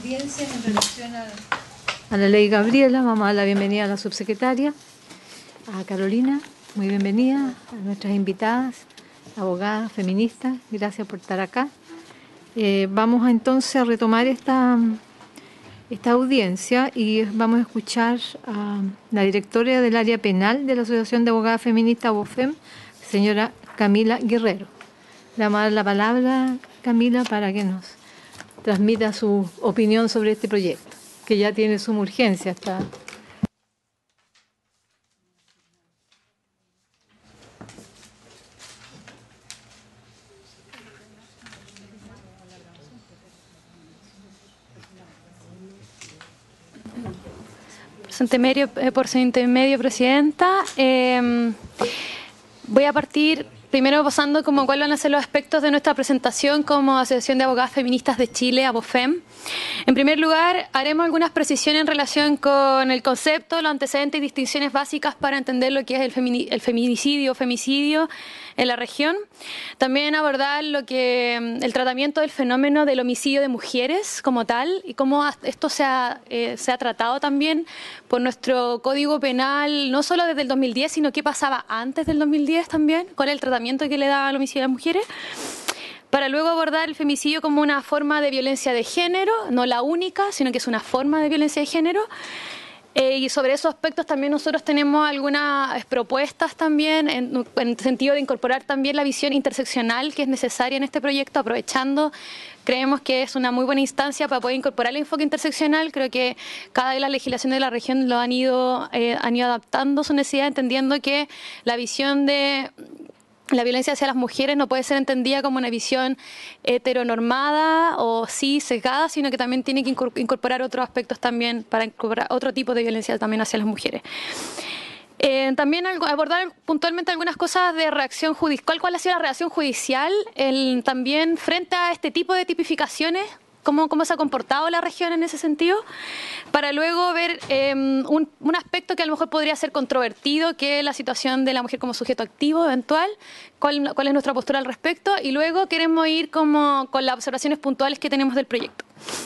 audiencia en relación a la ley Gabriela. Vamos a dar la bienvenida a la subsecretaria, a Carolina. Muy bienvenida a nuestras invitadas, abogadas, feministas. Gracias por estar acá. Vamos entonces a retomar esta audiencia y vamos a escuchar a la directora del área penal de la Asociación de Abogadas Feministas, ABOFEM, señora Camila Guerrero. Le vamos a dar la palabra, Camila, para que nos transmita su opinión sobre este proyecto, que ya tiene suma urgencia. Por su intermedio, Presidenta. Voy a partir primero pasando como cuáles van a ser los aspectos de nuestra presentación como Asociación de Abogadas Feministas de Chile, ABOFEM. En primer lugar, haremos algunas precisiones en relación con el concepto, los antecedentes y distinciones básicas para entender lo que es el feminicidio o femicidio en la región. También abordar el tratamiento del fenómeno del homicidio de mujeres como tal y cómo esto se ha tratado también por nuestro Código Penal, no solo desde el 2010, sino qué pasaba antes del 2010 también, cuál es el tratamiento que le da al homicidio a las mujeres, para luego abordar el femicidio como una forma de violencia de género, no la única, sino que es una forma de violencia de género. Y sobre esos aspectos también nosotros tenemos algunas propuestas también en el sentido de incorporar también la visión interseccional que es necesaria en este proyecto, aprovechando, creemos que es una muy buena instancia para poder incorporar el enfoque interseccional. Creo que cada vez la legislación de la región lo han ido adaptando a su necesidad, entendiendo que la visión de la violencia hacia las mujeres no puede ser entendida como una visión heteronormada o sí sesgada, sino que también tiene que incorporar otros aspectos también para incorporar otro tipo de violencia también hacia las mujeres. También abordar puntualmente algunas cosas de reacción judicial, cuál ha sido la reacción judicial también frente a este tipo de tipificaciones. Cómo se ha comportado la región en ese sentido, para luego ver un aspecto que a lo mejor podría ser controvertido, que es la situación de la mujer como sujeto activo eventual, cuál es nuestra postura al respecto, y luego queremos ir con las observaciones puntuales que tenemos del proyecto.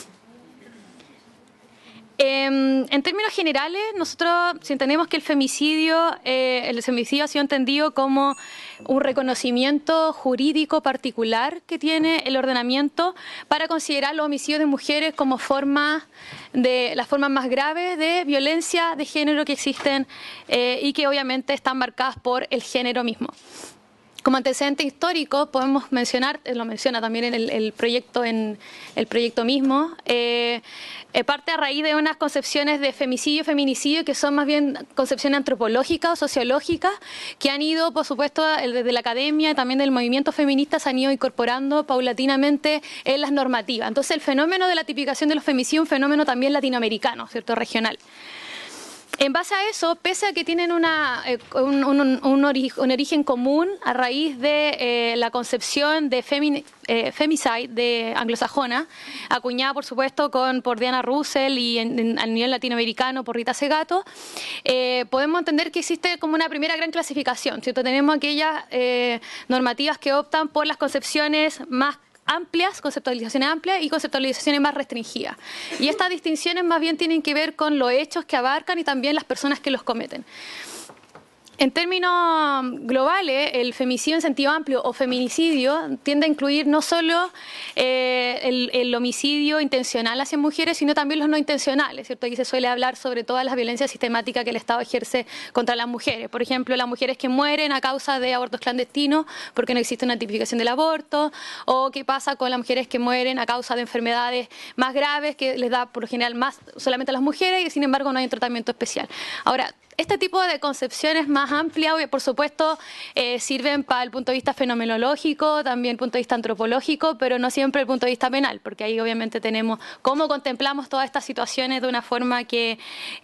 En términos generales, nosotros entendemos que el femicidio ha sido entendido como un reconocimiento jurídico particular que tiene el ordenamiento para considerar los homicidios de mujeres como las formas más graves de violencia de género que existen y que obviamente están marcadas por el género mismo. Como antecedente histórico podemos mencionar, lo menciona también en el proyecto mismo, parte a raíz de unas concepciones de femicidio y feminicidio que son más bien concepciones antropológicas o sociológicas que han ido, por supuesto, desde la academia y también del movimiento feminista se han ido incorporando paulatinamente en las normativas. Entonces el fenómeno de la tipificación de los femicidios es un fenómeno también latinoamericano, ¿cierto? Regional. En base a eso, pese a que tienen un origen común a raíz de la concepción de femicide de anglosajona, acuñada por supuesto por Diana Russell y a nivel latinoamericano por Rita Segato, podemos entender que existe como una primera gran clasificación, ¿cierto? Tenemos aquellas normativas que optan por las concepciones más amplias, conceptualizaciones amplias y conceptualizaciones más restringidas. Y estas distinciones más bien tienen que ver con los hechos que abarcan y también las personas que los cometen. En términos globales, el femicidio en sentido amplio o feminicidio tiende a incluir no solo el homicidio intencional hacia mujeres, sino también los no intencionales, ¿cierto? Aquí se suele hablar sobre todas las violencias sistemáticas que el Estado ejerce contra las mujeres. Por ejemplo, las mujeres que mueren a causa de abortos clandestinos porque no existe una tipificación del aborto, o qué pasa con las mujeres que mueren a causa de enfermedades más graves que les da por lo general más solamente a las mujeres y sin embargo no hay un tratamiento especial. Ahora, este tipo de concepciones más amplias, por supuesto, sirven para el punto de vista fenomenológico, también el punto de vista antropológico, pero no siempre el punto de vista penal, porque ahí obviamente tenemos cómo contemplamos todas estas situaciones de una forma que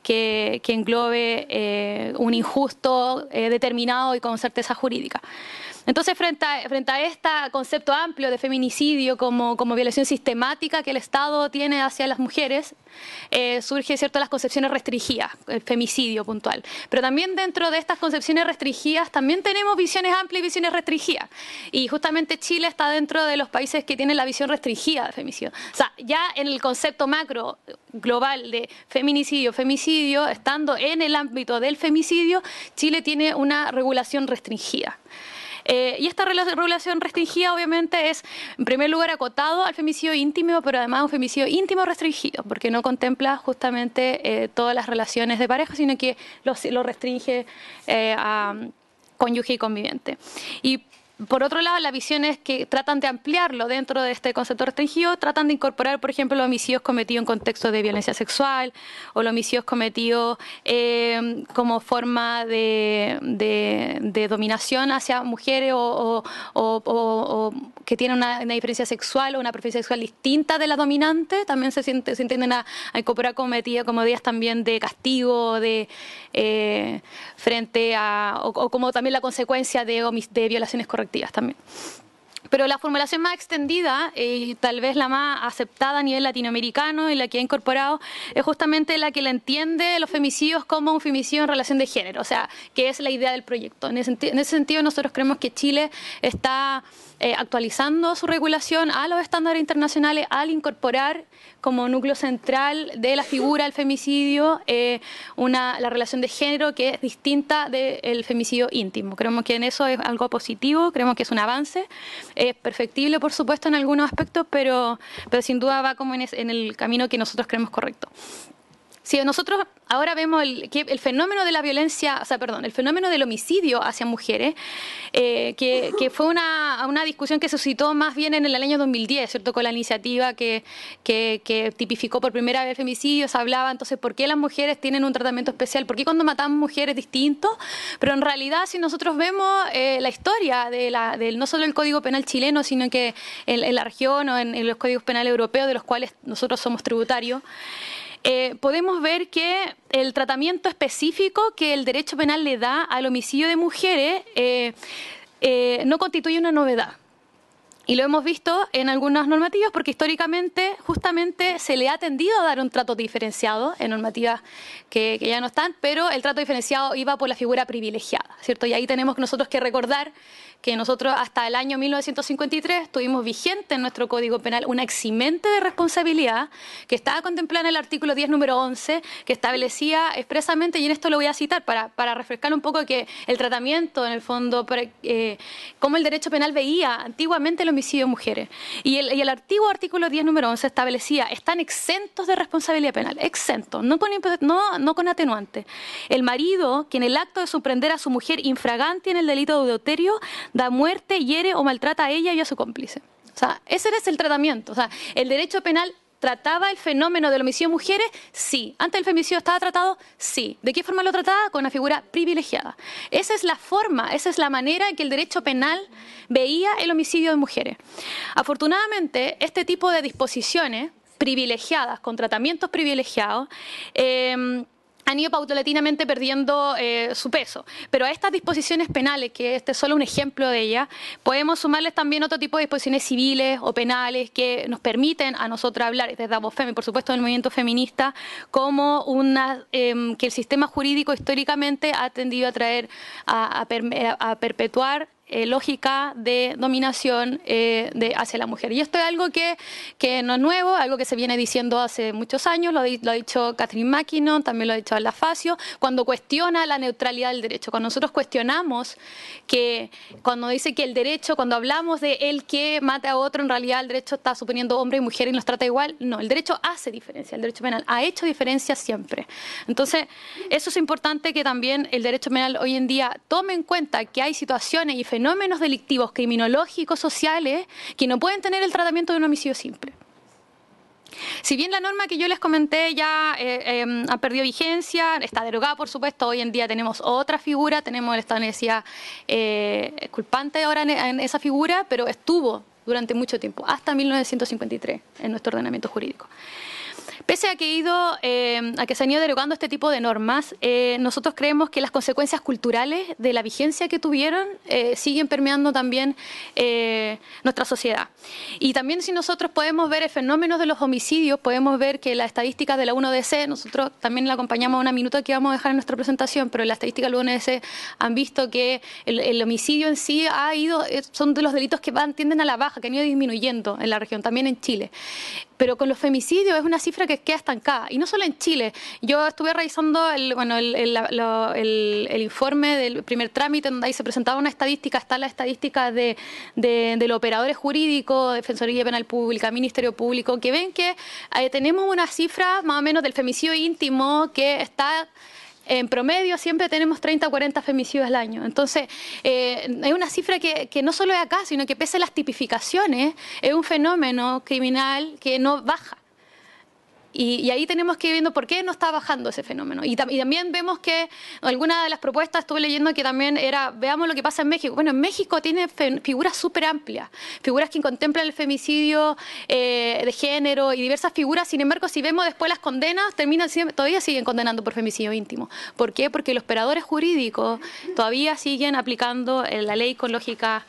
englobe un injusto determinado y con certeza jurídica. Entonces, frente a este concepto amplio de feminicidio como violación sistemática que el Estado tiene hacia las mujeres, surge, ¿cierto?, las concepciones restringidas, el femicidio puntual. general. Pero también dentro de estas concepciones restringidas también tenemos visiones amplias y visiones restringidas. Y justamente Chile está dentro de los países que tienen la visión restringida de femicidio. O sea, ya en el concepto macro global de feminicidio, femicidio, estando en el ámbito del femicidio, Chile tiene una regulación restringida. Y esta regulación restringida obviamente es, en primer lugar, acotado al femicidio íntimo, pero además un femicidio íntimo restringido, porque no contempla justamente todas las relaciones de pareja, sino que lo restringe a cónyuge y conviviente. Y por otro lado, las visiones que tratan de ampliarlo dentro de este concepto restringido, tratan de incorporar, por ejemplo, los homicidios cometidos en contextos de violencia sexual o los homicidios cometidos como forma de dominación hacia mujeres o que tienen una diferencia sexual o una preferencia sexual distinta de la dominante. También se entienden a incorporar como medidas también de castigo, frente a, o como también la consecuencia de violaciones correctivas también. Pero la formulación más extendida y tal vez la más aceptada a nivel latinoamericano y la que ha incorporado es justamente la que la entiende los femicidios como un femicidio en relación de género, o sea, que es la idea del proyecto. En ese sentido nosotros creemos que Chile está actualizando su regulación a los estándares internacionales al incorporar como núcleo central de la figura del femicidio la relación de género que es distinta del femicidio íntimo. Creemos que en eso es algo positivo, creemos que es un avance, es perfectible por supuesto en algunos aspectos, pero sin duda va como en el camino que nosotros creemos correcto. Si nosotros ahora vemos el fenómeno de la violencia, o sea, perdón, el fenómeno del homicidio hacia mujeres, que fue una discusión que se suscitó más bien en el año 2010, ¿cierto? Con la iniciativa que tipificó por primera vez el femicidio, se hablaba entonces por qué las mujeres tienen un tratamiento especial, por qué cuando matamos mujeres distinto, pero en realidad si nosotros vemos la historia no solo el Código Penal chileno, sino que en la región o en los códigos penales europeos de los cuales nosotros somos tributarios, podemos ver que el tratamiento específico que el derecho penal le da al homicidio de mujeres no constituye una novedad. Y lo hemos visto en algunas normativas porque históricamente justamente se le ha tendido a dar un trato diferenciado en normativas que ya no están, pero el trato diferenciado iba por la figura privilegiada, ¿cierto? Y ahí tenemos nosotros que recordar que nosotros hasta el año 1953 tuvimos vigente en nuestro Código Penal una eximente de responsabilidad que estaba contemplada en el artículo 10, número 11, que establecía expresamente, y en esto lo voy a citar para refrescar un poco que el tratamiento, en el fondo, cómo el derecho penal veía antiguamente el homicidio de mujeres. Y el antiguo artículo 10, número 11 establecía, están exentos de responsabilidad penal, exentos, no con atenuante. El marido, que en el acto de sorprender a su mujer infragante en el delito de adulterio, da muerte, hiere o maltrata a ella y a su cómplice. O sea, ese es el tratamiento. O sea, el derecho penal ¿trataba el fenómeno del homicidio de mujeres? Sí. ¿Antes el femicidio estaba tratado? Sí. ¿De qué forma lo trataba? Con una figura privilegiada. Esa es la forma, esa es la manera en que el derecho penal veía el homicidio de mujeres. Afortunadamente, este tipo de disposiciones privilegiadas, con tratamientos privilegiados, han ido paulatinamente perdiendo su peso. Pero a estas disposiciones penales, que este es solo un ejemplo de ellas, podemos sumarles también otro tipo de disposiciones civiles o penales que nos permiten a nosotros hablar, desde ABOFEM y por supuesto del movimiento feminista, como que el sistema jurídico históricamente ha tendido a traer, a perpetuar lógica de dominación hacia la mujer. Y esto es algo que no es nuevo, algo que se viene diciendo hace muchos años, lo ha dicho Catherine McKinnon, también lo ha dicho Alda Facio, cuando cuestiona la neutralidad del derecho. Cuando nosotros cuestionamos cuando dice que el derecho, cuando hablamos de el que mate a otro, en realidad el derecho está suponiendo hombre y mujer y los trata igual. No, el derecho hace diferencia, el derecho penal ha hecho diferencia siempre. Entonces, eso es importante que también el derecho penal hoy en día tome en cuenta que hay situaciones y fenómenos delictivos, criminológicos, sociales, que no pueden tener el tratamiento de un homicidio simple. Si bien la norma que yo les comenté ya ha perdido vigencia, está derogada por supuesto, hoy en día tenemos otra figura, tenemos el estado de necesidad culpante ahora en esa figura, pero estuvo durante mucho tiempo, hasta 1953, en nuestro ordenamiento jurídico. Pese a que, a que se han ido derogando este tipo de normas, nosotros creemos que las consecuencias culturales de la vigencia que tuvieron siguen permeando también nuestra sociedad. Y también si nosotros podemos ver el fenómeno de los homicidios, podemos ver que las estadísticas de la UNODC, nosotros también la acompañamos una minuta que vamos a dejar en nuestra presentación, pero las estadísticas de la UNODC han visto que el homicidio en sí son de los delitos que tienden a la baja, que han ido disminuyendo en la región, también en Chile. Pero con los femicidios es una cifra que queda estancada. Y no solo en Chile. Yo estuve revisando el informe del primer trámite, donde ahí se presentaba una estadística. Está la estadística de los operadores jurídicos, Defensoría Penal Pública, Ministerio Público, que ven que tenemos una cifra más o menos del femicidio íntimo que está... En promedio siempre tenemos 30 o 40 femicidios al año. Entonces, es una cifra que no solo es acá, sino que pese a las tipificaciones, es un fenómeno criminal que no baja. Y ahí tenemos que ir viendo por qué no está bajando ese fenómeno. Y también vemos que alguna de las propuestas, estuve leyendo que también era, veamos lo que pasa en México. Bueno, en México tiene figuras súper amplias, figuras que contemplan el femicidio de género y diversas figuras. Sin embargo, si vemos después las condenas, todavía siguen condenando por femicidio íntimo. ¿Por qué? Porque los operadores jurídicos todavía siguen aplicando la ley con lógica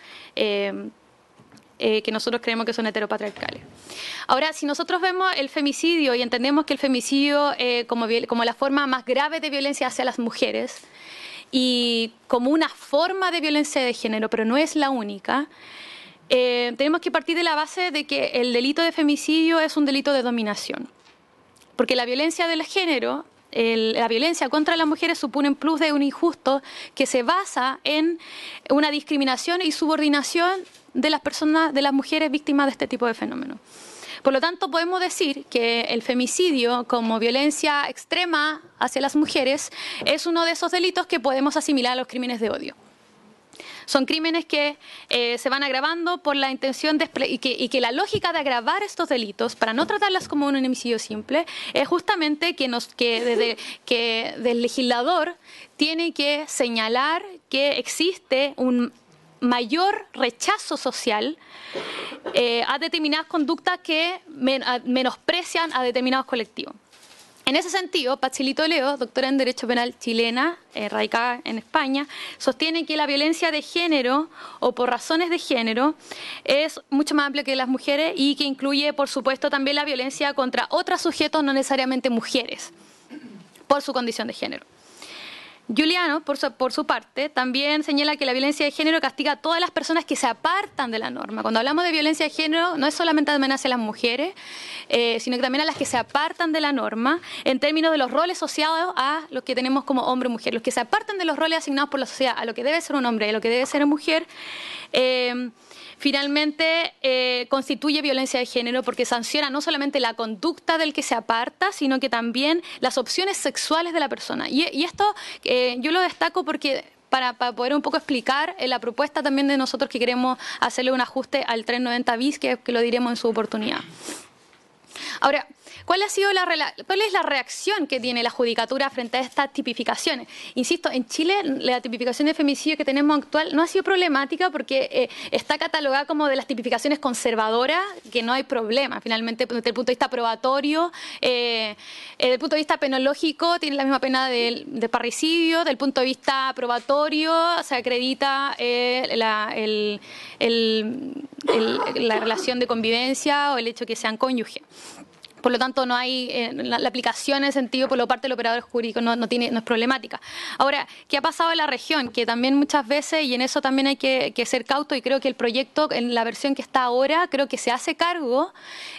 que nosotros creemos que son heteropatriarcales. Ahora, si nosotros vemos el femicidio y entendemos que el femicidio como la forma más grave de violencia hacia las mujeres y como una forma de violencia de género, pero no es la única, tenemos que partir de la base de que el delito de femicidio es un delito de dominación. Porque la violencia del género, la violencia contra las mujeres supone un plus de un injusto que se basa en una discriminación y subordinación de las personas, de las mujeres víctimas de este tipo de fenómenos. Por lo tanto, podemos decir que el femicidio como violencia extrema hacia las mujeres es uno de esos delitos que podemos asimilar a los crímenes de odio. Son crímenes que se van agravando por la intención y que la lógica de agravar estos delitos para no tratarlas como un homicidio simple es justamente que el legislador tiene que señalar que existe un mayor rechazo social a determinadas conductas que menosprecian a determinados colectivos. En ese sentido, Patsili Toledo, doctora en Derecho Penal chilena, radicada en España, sostiene que la violencia de género o por razones de género es mucho más amplia que las mujeres y que incluye, por supuesto, también la violencia contra otros sujetos, no necesariamente mujeres, por su condición de género. Giuliano, por su parte, también señala que la violencia de género castiga a todas las personas que se apartan de la norma. Cuando hablamos de violencia de género, no es solamente amenaza a las mujeres, sino que también a las que se apartan de la norma, en términos de los roles asociados a los que tenemos como hombre o mujer. Los que se apartan de los roles asignados por la sociedad, a lo que debe ser un hombre y a lo que debe ser una mujer, finalmente constituye violencia de género porque sanciona no solamente la conducta del que se aparta, sino que también las opciones sexuales de la persona. Y esto yo lo destaco porque para poder un poco explicar la propuesta también de nosotros que queremos hacerle un ajuste al 390 bis, que lo diremos en su oportunidad. Ahora, ¿cuál es la reacción que tiene la judicatura frente a estas tipificaciones? Insisto, en Chile la tipificación de femicidio que tenemos actual no ha sido problemática porque está catalogada como de las tipificaciones conservadoras, que no hay problema. Finalmente, desde el punto de vista probatorio, desde el punto de vista penológico, tiene la misma pena de parricidio. Desde el punto de vista probatorio, se acredita la relación de convivencia o el hecho de que sean cónyuges. Por lo tanto, no hay la aplicación en ese sentido por la parte del operador jurídico no es problemática. Ahora, ¿qué ha pasado en la región? Que también muchas veces, y en eso también hay que ser cauto, y creo que el proyecto, en la versión que está ahora, creo que se hace cargo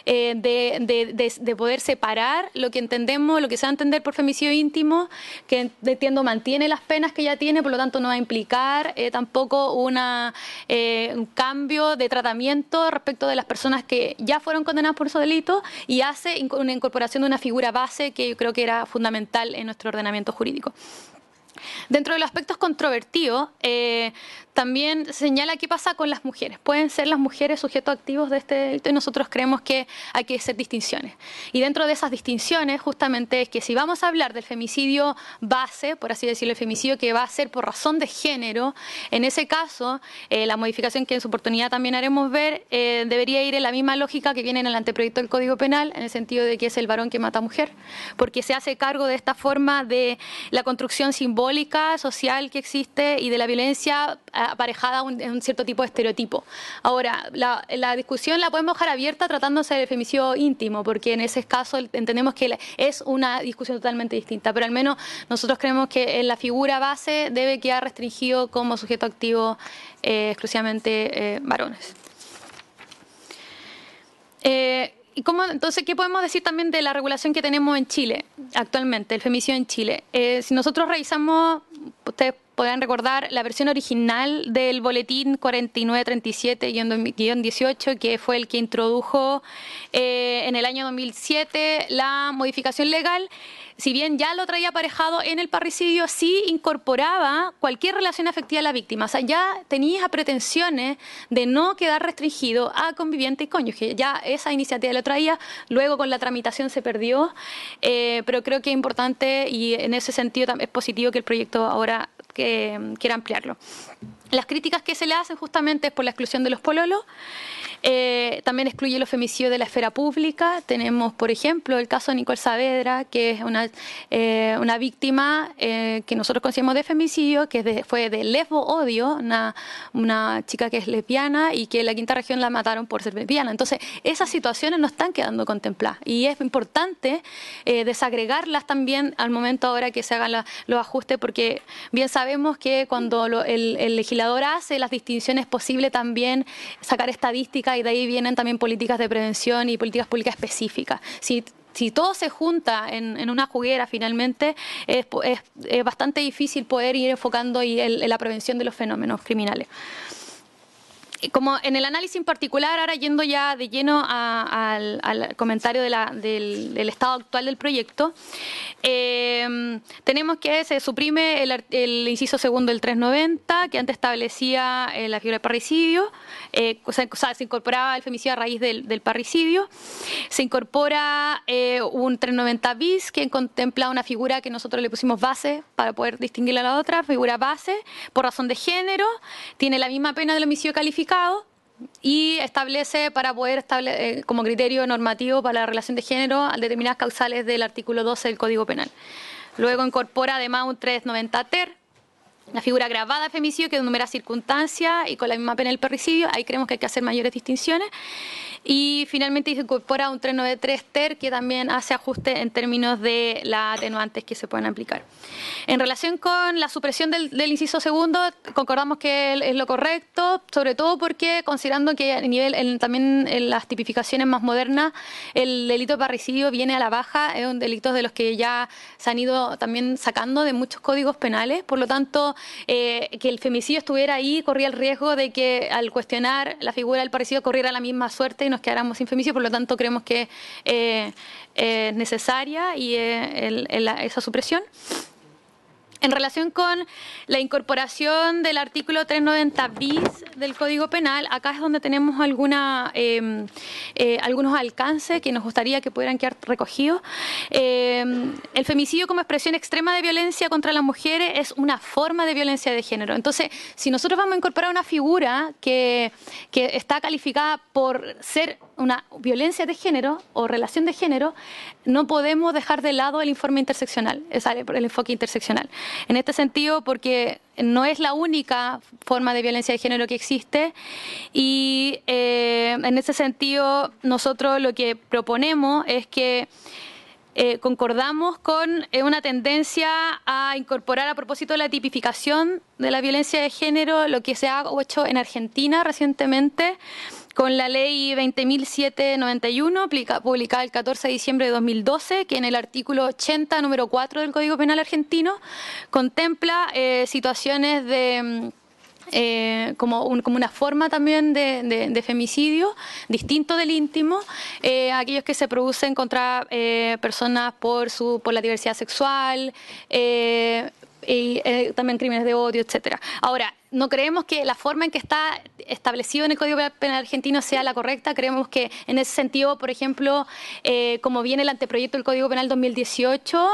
de poder separar lo que entendemos, lo que se va a entender por femicidio íntimo, que entiendo mantiene las penas que ya tiene, por lo tanto no va a implicar tampoco un cambio de tratamiento respecto de las personas que ya fueron condenadas por esos delitos, y hace una incorporación de una figura base que yo creo que era fundamental en nuestro ordenamiento jurídico. Dentro de los aspectos controvertidos, también señala qué pasa con las mujeres. ¿Pueden ser las mujeres sujetos activos de este delito? Y nosotros creemos que hay que hacer distinciones. Y dentro de esas distinciones, justamente, es que si vamos a hablar del femicidio base, por así decirlo, el femicidio que va a ser por razón de género, en ese caso, la modificación que en su oportunidad también haremos ver, debería ir en la misma lógica que viene en el anteproyecto del Código Penal, en el sentido de que es el varón que mata a mujer, porque se hace cargo de esta forma de la construcción simbólica, social que existe y de la violencia aparejada a un cierto tipo de estereotipo. Ahora, la discusión la podemos dejar abierta tratándose del femicidio íntimo, porque en ese caso entendemos que es una discusión totalmente distinta, pero al menos nosotros creemos que en la figura base debe quedar restringido como sujeto activo exclusivamente varones. Entonces, ¿qué podemos decir también de la regulación que tenemos en Chile actualmente, el femicidio en Chile? Si nosotros revisamos, ustedes podrán recordar la versión original del boletín 4937-18, que fue el que introdujo en el año 2007 la modificación legal. Si bien ya lo traía aparejado en el parricidio, sí incorporaba cualquier relación afectiva a la víctima. O sea, ya tenía pretensiones de no quedar restringido a conviviente y cónyuge. Ya esa iniciativa lo traía, luego con la tramitación se perdió, pero creo que es importante y en ese sentido es positivo que el proyecto ahora quiera ampliarlo. Las críticas que se le hacen justamente es por la exclusión de los pololos. También excluye los femicidios de la esfera pública. Tenemos, por ejemplo, el caso de Nicole Saavedra, que es una víctima que nosotros conocemos de femicidio, que fue de lesbo-odio, una chica que es lesbiana y que en la quinta región la mataron por ser lesbiana. Entonces, esas situaciones no están quedando contempladas y es importante desagregarlas también al momento ahora que se hagan los ajustes, porque bien sabemos que cuando el legislador hace las distinciones es posible también sacar estadísticas y de ahí vienen también políticas de prevención y políticas públicas específicas. Si todo se junta en una juguera, finalmente es bastante difícil poder ir enfocando en la prevención de los fenómenos criminales. Como en el análisis en particular, ahora yendo ya de lleno al comentario del estado actual del proyecto, tenemos que se suprime el inciso segundo del 390, que antes establecía la figura del parricidio, o sea, se incorporaba el femicidio a raíz del parricidio, se incorpora un 390 bis, que contempla una figura que nosotros le pusimos base para poder distinguirla a la otra, figura base, por razón de género, tiene la misma pena del homicidio calificado, y establece para poder como criterio normativo para la relación de género determinadas causales del artículo 12 del Código Penal. Luego incorpora además un 390 ter, la figura agravada de femicidio que enumera circunstancias y con la misma pena del parricidio. Ahí creemos que hay que hacer mayores distinciones. Y finalmente se incorpora un 393 ter que también hace ajuste en términos de las atenuantes que se pueden aplicar. En relación con la supresión del inciso segundo, concordamos que es lo correcto, sobre todo porque considerando que también en las tipificaciones más modernas el delito de parricidio viene a la baja, es un delito de los que ya se han ido también sacando de muchos códigos penales, por lo tanto que el femicidio estuviera ahí corría el riesgo de que al cuestionar la figura del parricidio corriera la misma suerte y nos quedáramos sin femicidio, por lo tanto creemos que es necesaria y esa supresión. En relación con la incorporación del artículo 390 bis del Código Penal, acá es donde tenemos algunos alcances que nos gustaría que pudieran quedar recogidos. El femicidio como expresión extrema de violencia contra las mujeres es una forma de violencia de género. Entonces, si nosotros vamos a incorporar una figura que está calificada por ser una violencia de género o relación de género, no podemos dejar de lado el informe interseccional, el enfoque interseccional. En este sentido, porque no es la única forma de violencia de género que existe y en ese sentido nosotros lo que proponemos es que concordamos con una tendencia a incorporar a propósito de la tipificación de la violencia de género lo que se ha hecho en Argentina recientemente con la ley 20.791 publicada el 14 de diciembre de 2012, que en el artículo 80, número 4 del Código Penal argentino, contempla situaciones de como una forma también de femicidio, distinto del íntimo, aquellos que se producen contra personas por la diversidad sexual, y también crímenes de odio, etcétera. Ahora, no creemos que la forma en que está establecido en el Código Penal argentino sea la correcta. Creemos que en ese sentido, por ejemplo, como viene el anteproyecto del Código Penal 2018,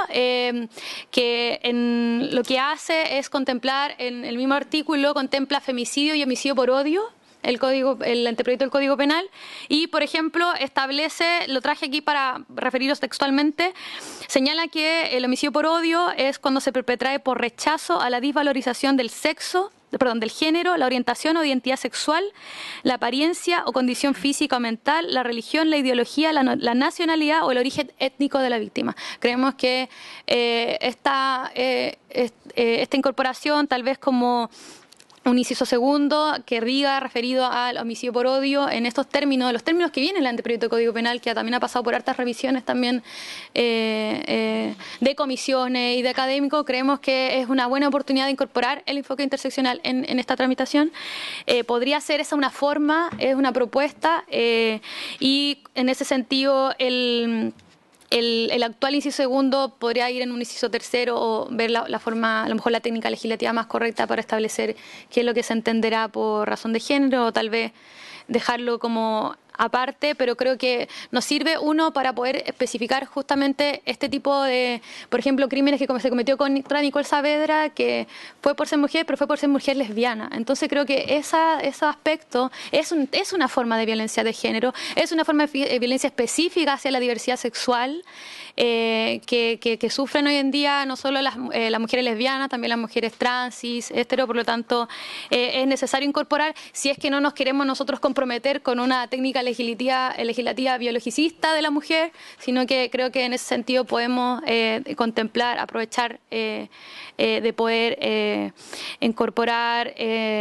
que lo que hace es contemplar, en el mismo artículo, contempla femicidio y homicidio por odio, el anteproyecto del Código Penal, y, por ejemplo, establece, lo traje aquí para referiros textualmente, señala que el homicidio por odio es cuando se perpetra por rechazo a la desvalorización del sexo, del género, la orientación o identidad sexual, la apariencia o condición física o mental, la religión, la ideología, la nacionalidad o el origen étnico de la víctima. Creemos que esta incorporación, tal vez como un inciso segundo que diga referido al homicidio por odio en estos términos, los términos que viene el anteproyecto de Código Penal, que también ha pasado por hartas revisiones también de comisiones y de académicos, creemos que es una buena oportunidad de incorporar el enfoque interseccional en esta tramitación. Podría ser esa una forma, es una propuesta, y en ese sentido el actual inciso segundo podría ir en un inciso tercero o ver la forma, a lo mejor la técnica legislativa más correcta para establecer qué es lo que se entenderá por razón de género, o tal vez dejarlo como aparte, pero creo que nos sirve, uno, para poder especificar justamente este tipo de, por ejemplo, crímenes que se cometió contra Nicole Saavedra, que fue por ser mujer, pero fue por ser mujer lesbiana. Entonces creo que ese aspecto es una forma de violencia de género, es una forma de violencia específica hacia la diversidad sexual, que sufren hoy en día no solo las mujeres lesbianas, también las mujeres trans, cis, hetero. Por lo tanto, es necesario incorporar, si es que no nos queremos nosotros comprometer con una técnica legislativa biologicista de la mujer, sino que creo que en ese sentido podemos contemplar, aprovechar de poder incorporar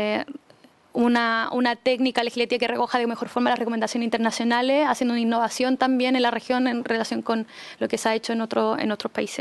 una técnica legislativa que recoja de mejor forma las recomendaciones internacionales, haciendo una innovación también en la región en relación con lo que se ha hecho en otros países.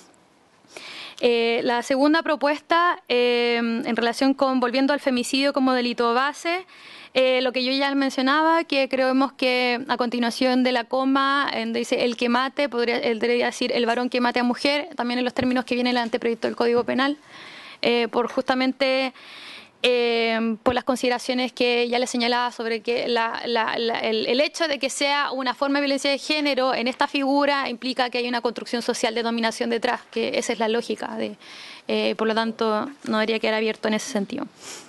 La segunda propuesta, en relación con, volviendo al femicidio como delito base, lo que yo ya mencionaba, que creemos que a continuación de la coma, donde dice el que mate, debería decir el varón que mate a mujer, también en los términos que viene el anteproyecto del Código Penal, por justamente por las consideraciones que ya les señalaba sobre que el hecho de que sea una forma de violencia de género en esta figura implica que hay una construcción social de dominación detrás, que esa es la lógica, por lo tanto no debería quedar abierto en ese sentido.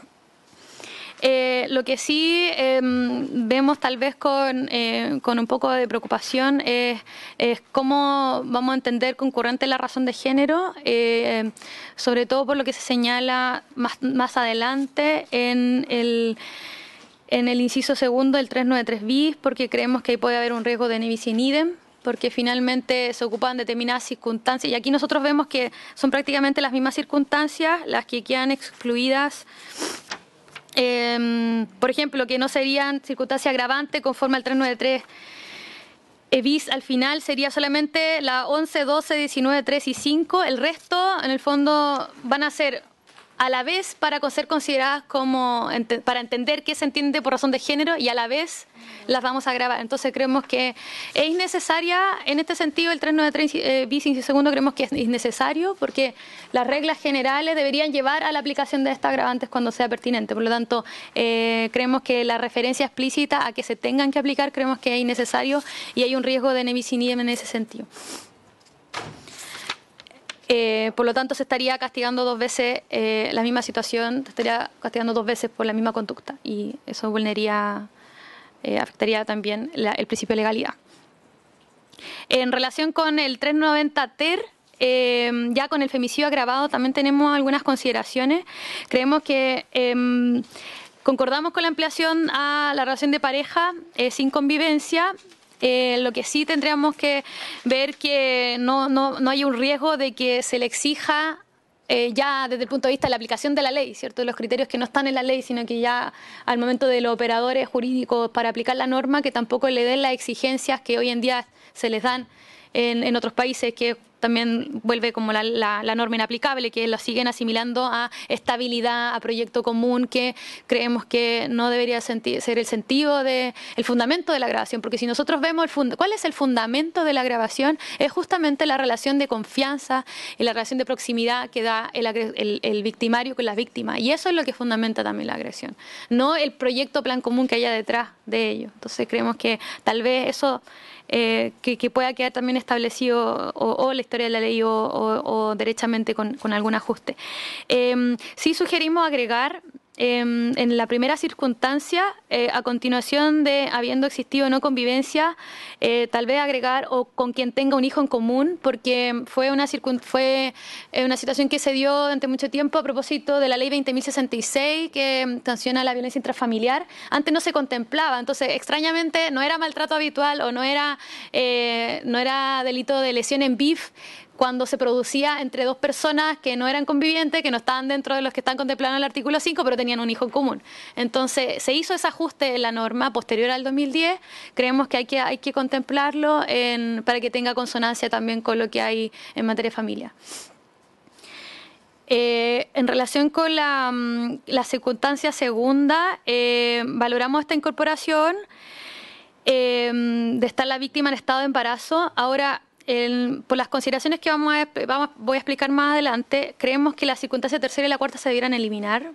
Lo que sí vemos tal vez con un poco de preocupación es cómo vamos a entender concurrente la razón de género, sobre todo por lo que se señala más adelante en el inciso segundo del 393 bis, porque creemos que ahí puede haber un riesgo de ne bis in idem, porque finalmente se ocupan determinadas circunstancias, y aquí nosotros vemos que son prácticamente las mismas circunstancias las que quedan excluidas. Por ejemplo, que no serían circunstancias agravantes conforme al 393 bis al final, sería solamente la 11, 12, 19, 3 y 5. El resto, en el fondo, van a ser a la vez para ser consideradas como, para entender qué se entiende por razón de género, y a la vez las vamos a grabar. Entonces creemos que es innecesaria, en este sentido, el 393 bis y segundo creemos que es innecesario, porque las reglas generales deberían llevar a la aplicación de estas agravantes cuando sea pertinente. Por lo tanto, creemos que la referencia explícita a que se tengan que aplicar, creemos que es innecesario, y hay un riesgo de ne bis in idem en ese sentido. Por lo tanto, se estaría castigando dos veces la misma situación, se estaría castigando dos veces por la misma conducta, y eso afectaría también el principio de legalidad. En relación con el 390 ter, ya con el femicidio agravado también tenemos algunas consideraciones. Creemos que concordamos con la ampliación a la relación de pareja sin convivencia. Lo que sí tendríamos que ver que no hay un riesgo de que se le exija ya desde el punto de vista de la aplicación de la ley, ¿cierto? De los criterios que no están en la ley, sino que ya al momento de los operadores jurídicos para aplicar la norma, que tampoco le den las exigencias que hoy en día se les dan en otros países, que también vuelve como la norma inaplicable, que lo siguen asimilando a estabilidad, a proyecto común, que creemos que no debería ser el sentido el fundamento de la grabación, porque si nosotros vemos cuál es el fundamento de la grabación, es justamente la relación de confianza y la relación de proximidad que da el victimario con la víctima, y eso es lo que fundamenta también la agresión, no el proyecto plan común que haya detrás de ello. Entonces creemos que tal vez eso que pueda quedar también establecido o la historia de la ley o derechamente con algún ajuste. Sí sugerimos agregar en la primera circunstancia, a continuación de habiendo existido no convivencia, tal vez agregar o con quien tenga un hijo en común, porque fue una situación que se dio durante mucho tiempo a propósito de la ley 20.066 que sanciona la violencia intrafamiliar. Antes no se contemplaba, entonces extrañamente no era maltrato habitual o no era delito de lesión en vif cuando se producía entre dos personas que no eran convivientes, que no estaban dentro de los que están contemplados en el artículo 5, pero tenían un hijo en común. Entonces, se hizo ese ajuste en la norma posterior al 2010. Creemos que hay que contemplarlo para que tenga consonancia también con lo que hay en materia de familia. En relación con la circunstancia segunda, valoramos esta incorporación de estar la víctima en estado de embarazo. Ahora, por las consideraciones que voy a explicar más adelante, creemos que la circunstancia tercera y la cuarta se debieran eliminar,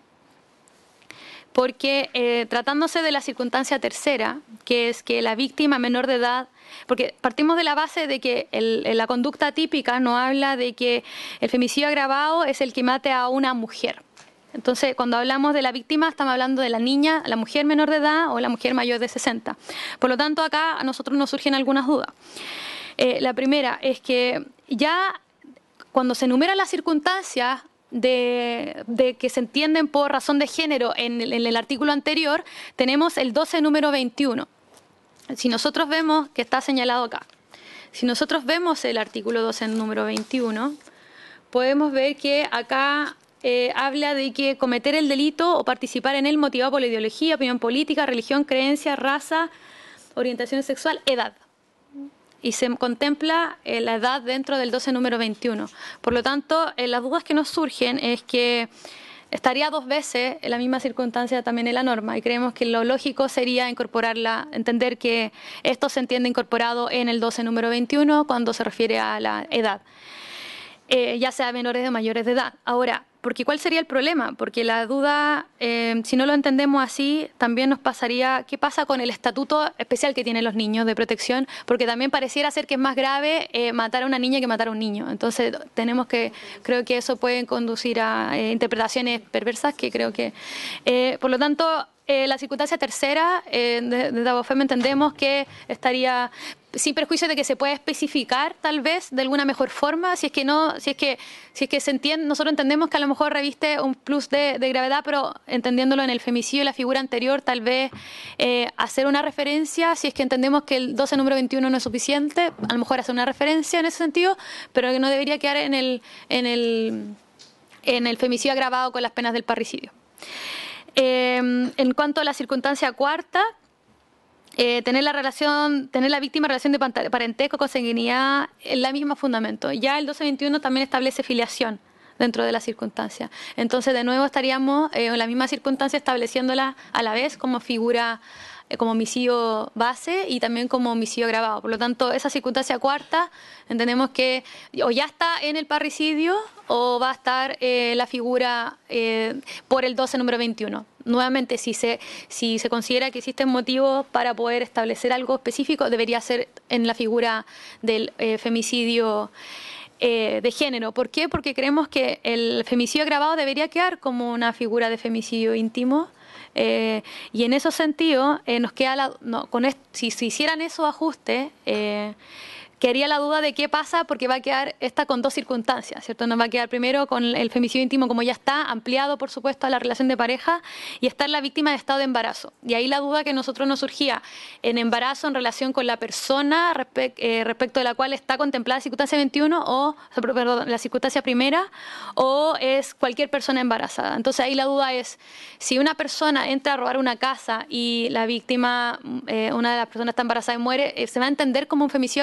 porque tratándose de la circunstancia tercera, que es que la víctima menor de edad, porque partimos de la base de que la conducta típica no habla de que el femicidio agravado es el que mate a una mujer. Entonces, cuando hablamos de la víctima, estamos hablando de la niña, la mujer menor de edad o la mujer mayor de 60. Por lo tanto, acá a nosotros nos surgen algunas dudas. La primera es que ya cuando se enumeran las circunstancias de que se entienden por razón de género en el artículo anterior, tenemos el 12 número 21. Si nosotros vemos que está señalado acá, si nosotros vemos el artículo 12 número 21, podemos ver que acá habla de que cometer el delito o participar en él motivado por la ideología, opinión política, religión, creencia, raza, orientación sexual, edad. Y se contempla la edad dentro del 12 número 21. Por lo tanto, las dudas que nos surgen es que estaría dos veces en la misma circunstancia también en la norma, y creemos que lo lógico sería incorporarla, entender que esto se entiende incorporado en el 12 número 21 cuando se refiere a la edad, ya sea menores o mayores de edad. Ahora, porque ¿cuál sería el problema? Porque la duda, si no lo entendemos así, también nos pasaría, ¿qué pasa con el estatuto especial que tienen los niños de protección? Porque también pareciera ser que es más grave matar a una niña que matar a un niño. Entonces, creo que eso puede conducir a interpretaciones perversas que creo que, por lo tanto, la circunstancia tercera, desde Abofem entendemos que estaría sin perjuicio de que se pueda especificar tal vez de alguna mejor forma, si es que se entiende, nosotros entendemos que a lo mejor reviste un plus de gravedad, pero entendiéndolo en el femicidio y la figura anterior, tal vez hacer una referencia, si es que entendemos que el 12 número 21 no es suficiente, a lo mejor hacer una referencia en ese sentido, pero que no debería quedar en el femicidio agravado con las penas del parricidio. En cuanto a la circunstancia cuarta, tener la víctima relación de parentesco, consanguinidad, en la misma fundamento. Ya el 1221 también establece filiación dentro de la circunstancia. Entonces, de nuevo estaríamos en la misma circunstancia estableciéndola a la vez como figura, como homicidio base y también como homicidio agravado. Por lo tanto, esa circunstancia cuarta entendemos que o ya está en el parricidio o va a estar la figura por el 12 número 21. Nuevamente, si se considera que existen motivos para poder establecer algo específico, debería ser en la figura del femicidio de género. ¿Por qué? Porque creemos que el femicidio agravado debería quedar como una figura de femicidio íntimo. Y en ese sentido, nos queda si se hicieran esos ajustes, quedaría la duda de qué pasa, porque va a quedar esta con dos circunstancias, ¿cierto? Nos va a quedar primero con el femicidio íntimo como ya está, ampliado por supuesto a la relación de pareja, y estar la víctima de estado de embarazo. Y ahí la duda que nosotros nos surgía en embarazo en relación con la persona respecto de la cual está contemplada la circunstancia 21 la circunstancia primera, o es cualquier persona embarazada. Entonces ahí la duda es, si una persona entra a robar una casa y la víctima, una de las personas está embarazada y muere, ¿se va a entender como un femicidio agravado?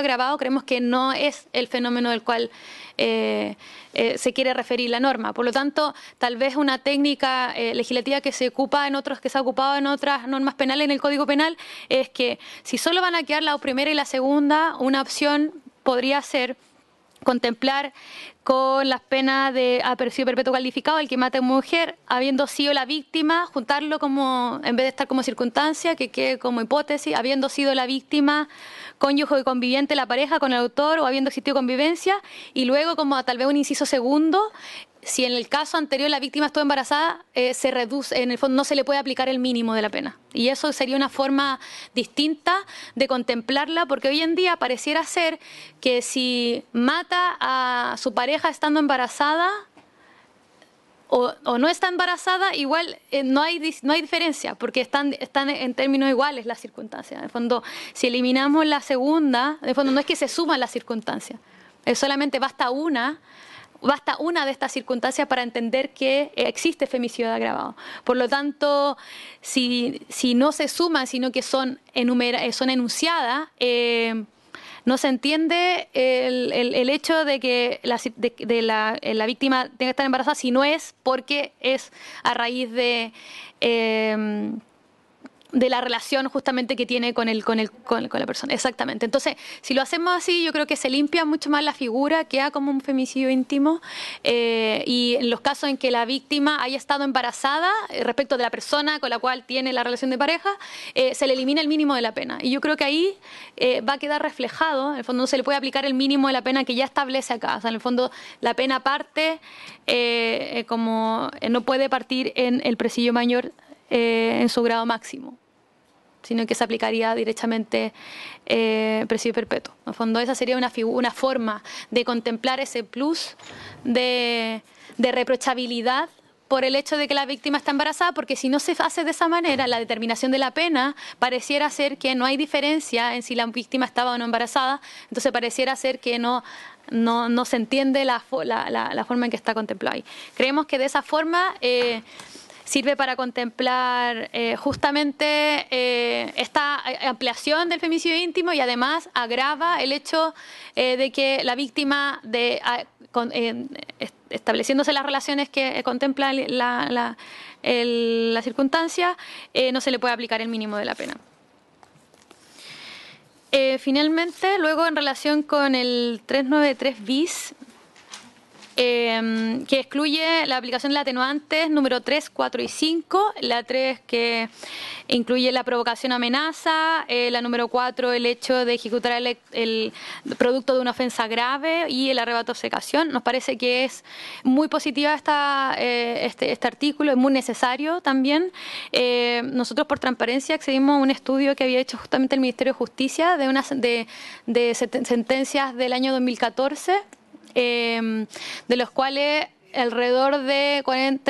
creemos que no es el fenómeno del cual se quiere referir la norma. Por lo tanto, tal vez una técnica legislativa que se ha ocupado en otras normas penales en el Código Penal es que si solo van a quedar la primera y la segunda, una opción podría ser contemplar con las penas de apercibo perpetuo calificado el que mate a una mujer, habiendo sido la víctima, juntarlo como, en vez de estar como circunstancia, que quede como hipótesis, habiendo sido la víctima cónyuge y conviviente la pareja con el autor o habiendo existido convivencia, y luego como tal vez un inciso segundo, si en el caso anterior la víctima estuvo embarazada, se reduce, en el fondo no se le puede aplicar el mínimo de la pena. Y eso sería una forma distinta de contemplarla, porque hoy en día pareciera ser que si mata a su pareja estando embarazada o no está embarazada, igual no hay diferencia, porque están en términos iguales las circunstancias. En el fondo, si eliminamos la segunda, en el fondo no es que se suman las circunstancias, solamente basta una de estas circunstancias para entender que existe femicidio agravado. Por lo tanto, si no se suman, sino que son enunciadas, no se entiende el hecho de que la víctima tenga que estar embarazada si no es porque es a raíz de la relación justamente que tiene con la persona. Exactamente. Entonces, si lo hacemos así, yo creo que se limpia mucho más la figura, queda como un femicidio íntimo, y en los casos en que la víctima haya estado embarazada respecto de la persona con la cual tiene la relación de pareja, se le elimina el mínimo de la pena. Y yo creo que ahí va a quedar reflejado, en el fondo no se le puede aplicar el mínimo de la pena que ya establece acá. O sea, en el fondo la pena parte como no puede partir en el presidio mayor en su grado máximo, sino que se aplicaría directamente presidio perpetuo. En el fondo esa sería una forma de contemplar ese plus de reprochabilidad por el hecho de que la víctima está embarazada, porque si no se hace de esa manera, la determinación de la pena pareciera ser que no hay diferencia en si la víctima estaba o no embarazada, entonces pareciera ser que no se entiende la forma en que está contemplado ahí. Creemos que de esa forma sirve para contemplar justamente esta ampliación del femicidio íntimo, y además agrava el hecho de que la víctima, estableciéndose las relaciones que contempla la circunstancia, no se le puede aplicar el mínimo de la pena. Finalmente, luego en relación con el 393 bis, que excluye la aplicación de las atenuantes número 3, 4 y 5, la 3 que incluye la provocación o amenaza, la número 4 el hecho de ejecutar el producto de una ofensa grave y el arrebato o secación. Nos parece que es muy positiva este artículo, es muy necesario también. Nosotros por transparencia accedimos a un estudio que había hecho justamente el Ministerio de Justicia de sentencias del año 2014, de los cuales alrededor de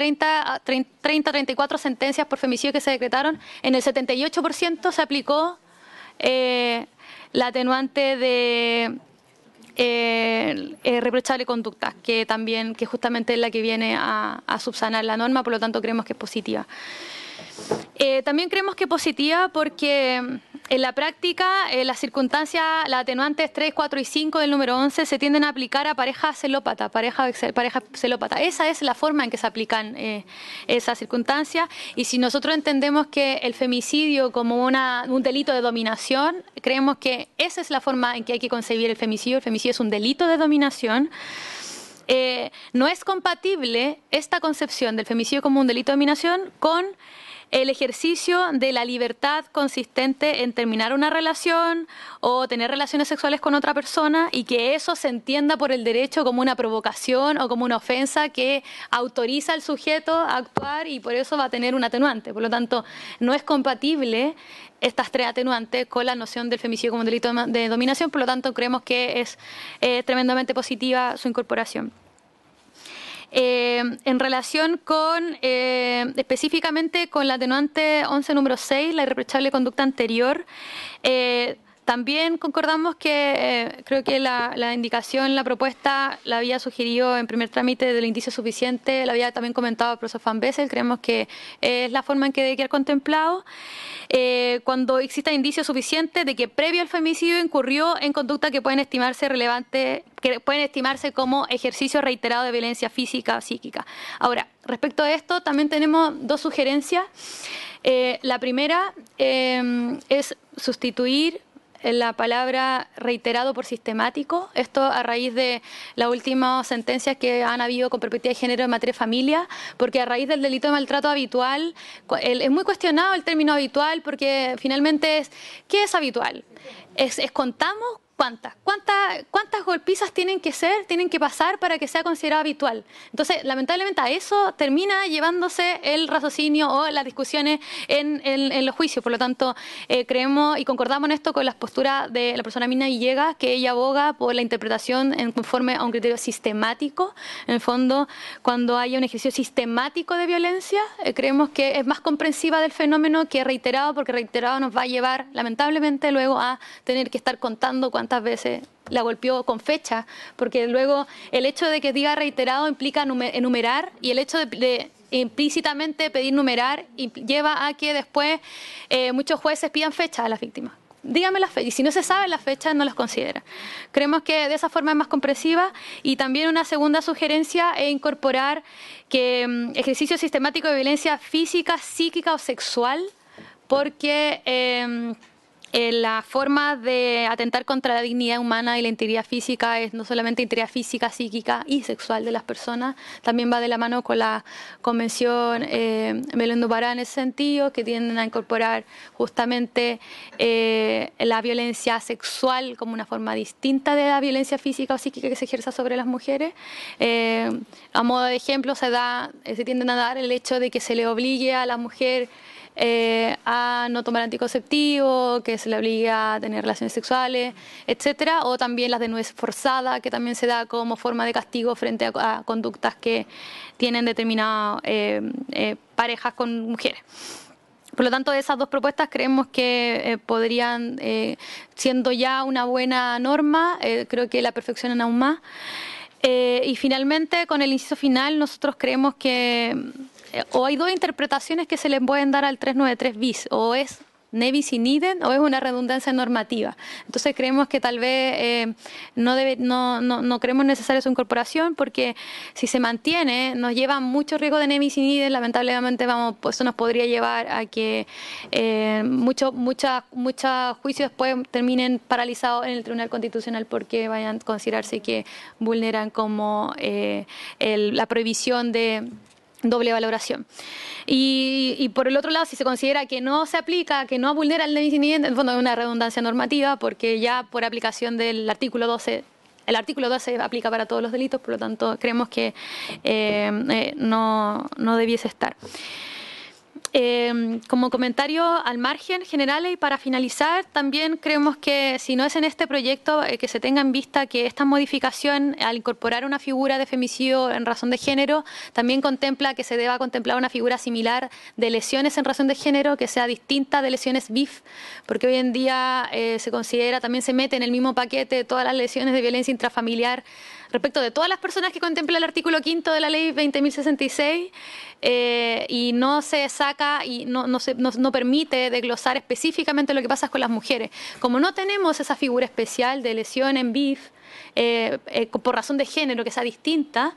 34 sentencias por femicidio que se decretaron, en el 78% se aplicó la atenuante de reprochable conducta, que justamente es la que viene a subsanar la norma, por lo tanto creemos que es positiva. También creemos que es positiva porque en la práctica las circunstancias, las atenuantes 3, 4 y 5 del número 11 se tienden a aplicar a parejas celópatas. Esa es la forma en que se aplican esas circunstancias, y si nosotros entendemos que el femicidio como un delito de dominación, creemos que esa es la forma en que hay que concebir el femicidio. El femicidio es un delito de dominación. No es compatible esta concepción del femicidio como un delito de dominación con el ejercicio de la libertad consistente en terminar una relación o tener relaciones sexuales con otra persona, y que eso se entienda por el derecho como una provocación o como una ofensa que autoriza al sujeto a actuar, y por eso va a tener un atenuante. Por lo tanto, no es compatible estas tres atenuantes con la noción del femicidio como un delito de dominación. Por lo tanto, creemos que es tremendamente positiva su incorporación. En relación con específicamente con la atenuante 11 número 6, la irreprochable conducta anterior, También concordamos que creo que la indicación, la propuesta la había sugerido en primer trámite del indicio suficiente, la había también comentado el profesor Van Bessel, creemos que es la forma en que debe quedar contemplado. Cuando exista indicio suficiente de que previo al femicidio incurrió en conducta que pueden estimarse relevante, que pueden estimarse como ejercicio reiterado de violencia física o psíquica. Ahora, respecto a esto, también tenemos dos sugerencias. La primera es sustituir la palabra reiterado por sistemático, esto a raíz de las últimas sentencias que han habido con perspectiva de género en materia de familia, porque a raíz del delito de maltrato habitual, es muy cuestionado el término habitual, porque finalmente ¿qué es habitual? Es contamos ¿Cuántas golpizas tienen que pasar para que sea considerado habitual? Entonces, lamentablemente a eso termina llevándose el raciocinio o las discusiones en los juicios. Por lo tanto, creemos y concordamos en esto con las posturas de la profesora Mina Villegas, que ella aboga por la interpretación conforme a un criterio sistemático. En el fondo, cuando haya un ejercicio sistemático de violencia, creemos que es más comprensiva del fenómeno que reiterado, porque reiterado nos va a llevar, lamentablemente, luego a tener que estar contando cuántas veces la golpeó con fecha, porque luego el hecho de que diga reiterado implica enumerar, y el hecho de implícitamente pedir numerar lleva a que después muchos jueces pidan fecha a las víctimas. Dígame las fechas, y si no se sabe las fechas no las considera. Creemos que de esa forma es más comprensiva. Y también una segunda sugerencia es incorporar que ejercicio sistemático de violencia física, psíquica o sexual, porque la forma de atentar contra la dignidad humana y la integridad física es no solamente integridad física, psíquica y sexual de las personas, también va de la mano con la Convención Belén do Pará en ese sentido, que tienden a incorporar justamente la violencia sexual como una forma distinta de la violencia física o psíquica que se ejerza sobre las mujeres. A modo de ejemplo se tienden a dar el hecho de que se le obligue a la mujer a no tomar anticonceptivo, que se le obliga a tener relaciones sexuales, etcétera, o también las desnudez forzada, que también se da como forma de castigo frente a conductas que tienen determinadas parejas con mujeres. Por lo tanto, esas dos propuestas creemos que podrían, siendo ya una buena norma, creo que la perfeccionan aún más. Y finalmente, con el inciso final, nosotros creemos que o hay dos interpretaciones que se le pueden dar al 393 bis, o es ne bis in idem o es una redundancia normativa. Entonces creemos que tal vez no creemos necesaria su incorporación, porque si se mantiene nos lleva mucho riesgo de ne bis in idem. Lamentablemente pues eso nos podría llevar a que muchos juicios después terminen paralizados en el Tribunal Constitucional porque vayan a considerarse que vulneran como la prohibición de doble valoración. Y por el otro lado, si se considera que no se aplica, que no vulnera el ne bis in idem, en el fondo es una redundancia normativa, porque ya por aplicación del artículo 12, el artículo 12 aplica para todos los delitos, por lo tanto creemos que no debiese estar. Como comentario al margen generales y para finalizar, también creemos que si no es en este proyecto, que se tenga en vista que esta modificación, al incorporar una figura de femicidio en razón de género, también contempla que se deba contemplar una figura similar de lesiones en razón de género, que sea distinta de lesiones BIF, porque hoy en día se considera, también se mete en el mismo paquete todas las lesiones de violencia intrafamiliar respecto de todas las personas que contempla el artículo 5 de la ley 20.066, y no se saca y no permite desglosar específicamente lo que pasa con las mujeres. Como no tenemos esa figura especial de lesión en BIF, por razón de género que sea distinta,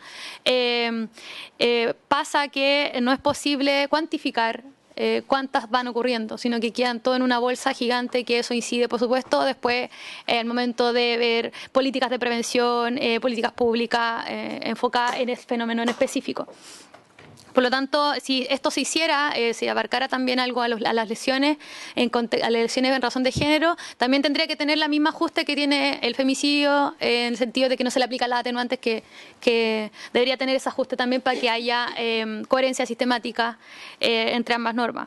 pasa que no es posible cuantificar cuántas van ocurriendo, sino que quedan todo en una bolsa gigante, que eso incide, por supuesto, después al momento de ver políticas de prevención, políticas públicas enfocadas en ese fenómeno en específico. Por lo tanto, si esto se hiciera, si abarcara también algo a las lesiones, a las lesiones en razón de género, también tendría que tener la misma ajuste que tiene el femicidio, en el sentido de que no se le aplica las atenuantes, que debería tener ese ajuste también para que haya coherencia sistemática entre ambas normas.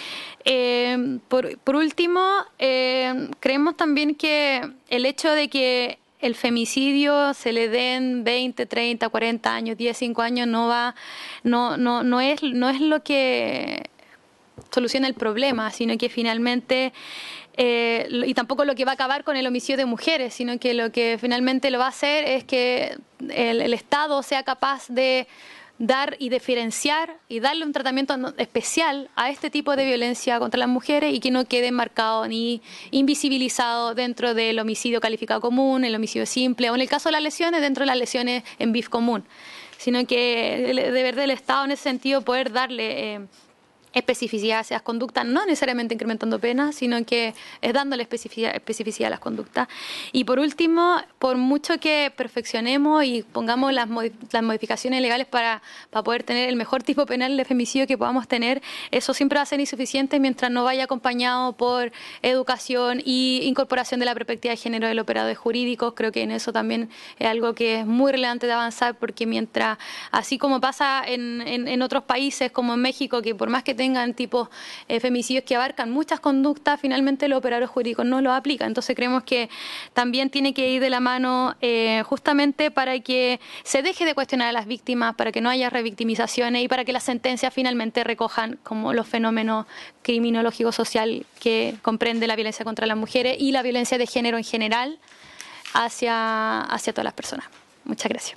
Por último, creemos también que el hecho de que el femicidio se le den 20, 30, 40 años, 10, 5 años, no es lo que soluciona el problema, sino que finalmente, y tampoco lo que va a acabar con el homicidio de mujeres, sino que lo que finalmente lo va a hacer es que el Estado sea capaz de dar y diferenciar y darle un tratamiento especial a este tipo de violencia contra las mujeres y que no quede marcado ni invisibilizado dentro del homicidio calificado común, el homicidio simple o en el caso de las lesiones, dentro de las lesiones en BIF común, sino que deber del Estado en ese sentido poder darle especificidad a esas conductas, no necesariamente incrementando penas, sino que es dándole especificidad a las conductas. Y por último, por mucho que perfeccionemos y pongamos las modificaciones legales para poder tener el mejor tipo penal de femicidio que podamos tener, eso siempre va a ser insuficiente mientras no vaya acompañado por educación y incorporación de la perspectiva de género de los operadores jurídicos. Creo que en eso también es algo que es muy relevante de avanzar, porque mientras, así como pasa en otros países como en México, que por más que tengan tipos femicidios que abarcan muchas conductas, finalmente los operadores jurídicos no lo aplican. Entonces creemos que también tiene que ir de la mano justamente para que se deje de cuestionar a las víctimas, para que no haya revictimizaciones y para que las sentencias finalmente recojan como los fenómenos criminológicos social que comprende la violencia contra las mujeres y la violencia de género en general hacia todas las personas. Muchas gracias.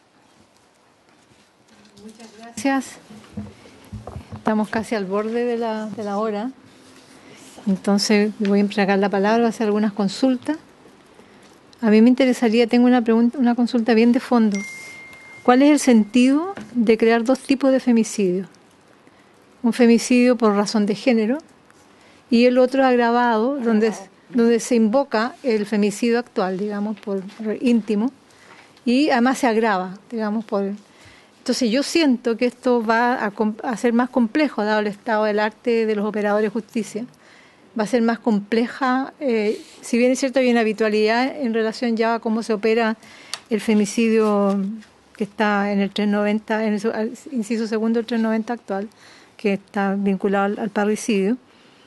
Muchas gracias. Estamos casi al borde de la hora, entonces voy a entregar la palabra, a hacer algunas consultas. A mí me interesaría, tengo una consulta bien de fondo. ¿Cuál es el sentido de crear dos tipos de femicidio? Un femicidio por razón de género y el otro agravado, donde se invoca el femicidio actual, digamos, por íntimo, y además se agrava, digamos, por... Entonces yo siento que esto va a ser más complejo, dado el estado del arte de los operadores de justicia. Va a ser más compleja, si bien es cierto hay una habitualidad en relación ya a cómo se opera el femicidio que está en el 390, en el inciso segundo del 390 actual, que está vinculado al parricidio.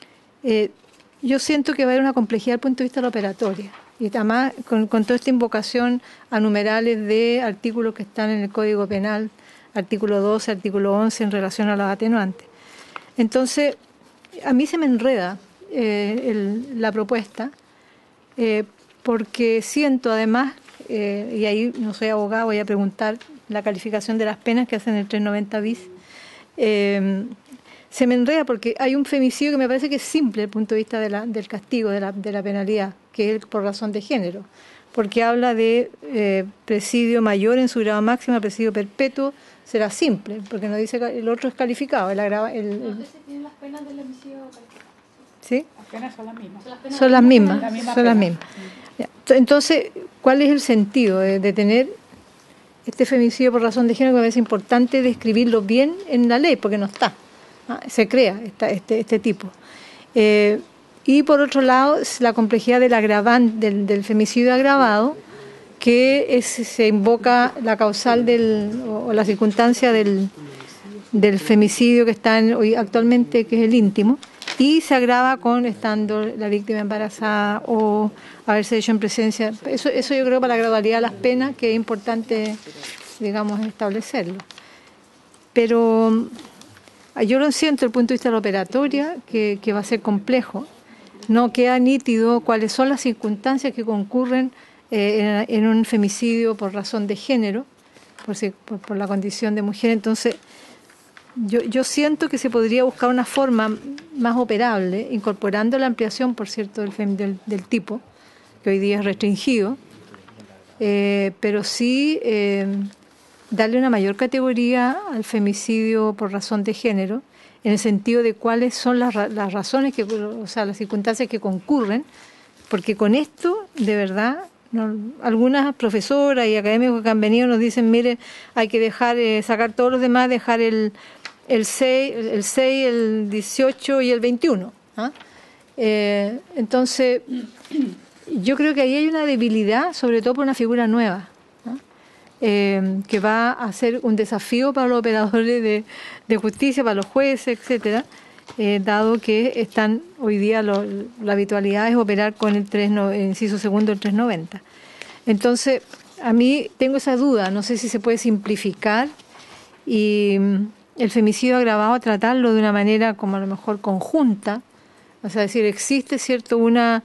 Yo siento que va a haber una complejidad desde el punto de vista de la operatoria. Y además con toda esta invocación a numerales de artículos que están en el Código Penal, artículo 12, artículo 11, en relación a los atenuantes. Entonces, a mí se me enreda la propuesta, porque siento además, y ahí no soy abogada, voy a preguntar la calificación de las penas que hacen el 390 bis, se me enreda porque hay un femicidio que me parece que es simple desde el punto de vista del castigo, de la penalidad, que es por razón de género, porque habla de presidio mayor en su grado máximo, presidio perpetuo, será simple, porque no dice que el otro es calificado. No, ese tiene las penas del homicidio calificado. ¿Sí? Las penas son las mismas. Son las mismas. Ya. Entonces, ¿cuál es el sentido de tener este femicidio por razón de género? Que me parece importante describirlo bien en la ley, porque no está. Se crea este tipo. Y por otro lado, la complejidad del femicidio agravado, que se invoca la causal o la circunstancia del femicidio que está hoy actualmente, que es el íntimo, y se agrava con estando la víctima embarazada o haberse hecho en presencia. Eso yo creo para la gradualidad de las penas, que es importante, digamos, establecerlo. Pero yo lo siento desde el punto de vista de la operatoria, que va a ser complejo. No queda nítido cuáles son las circunstancias que concurren en un femicidio por razón de género, por la condición de mujer. Entonces, yo siento que se podría buscar una forma más operable, incorporando la ampliación, por cierto, del tipo, que hoy día es restringido, pero sí darle una mayor categoría al femicidio por razón de género, en el sentido de cuáles son las razones, las circunstancias que concurren, porque con esto, de verdad, algunas profesoras y académicos que han venido nos dicen, mire, hay que sacar todos los demás, dejar el 6, el 18 y el 21. Entonces, yo creo que ahí hay una debilidad, sobre todo por una figura nueva, que va a ser un desafío para los operadores de justicia, para los jueces, etcétera, dado que están hoy día la habitualidad es operar con el inciso segundo del 390. Entonces, a mí tengo esa duda, no sé si se puede simplificar y el femicidio agravado tratarlo de una manera como a lo mejor conjunta, o sea, decir, existe, ¿cierto?,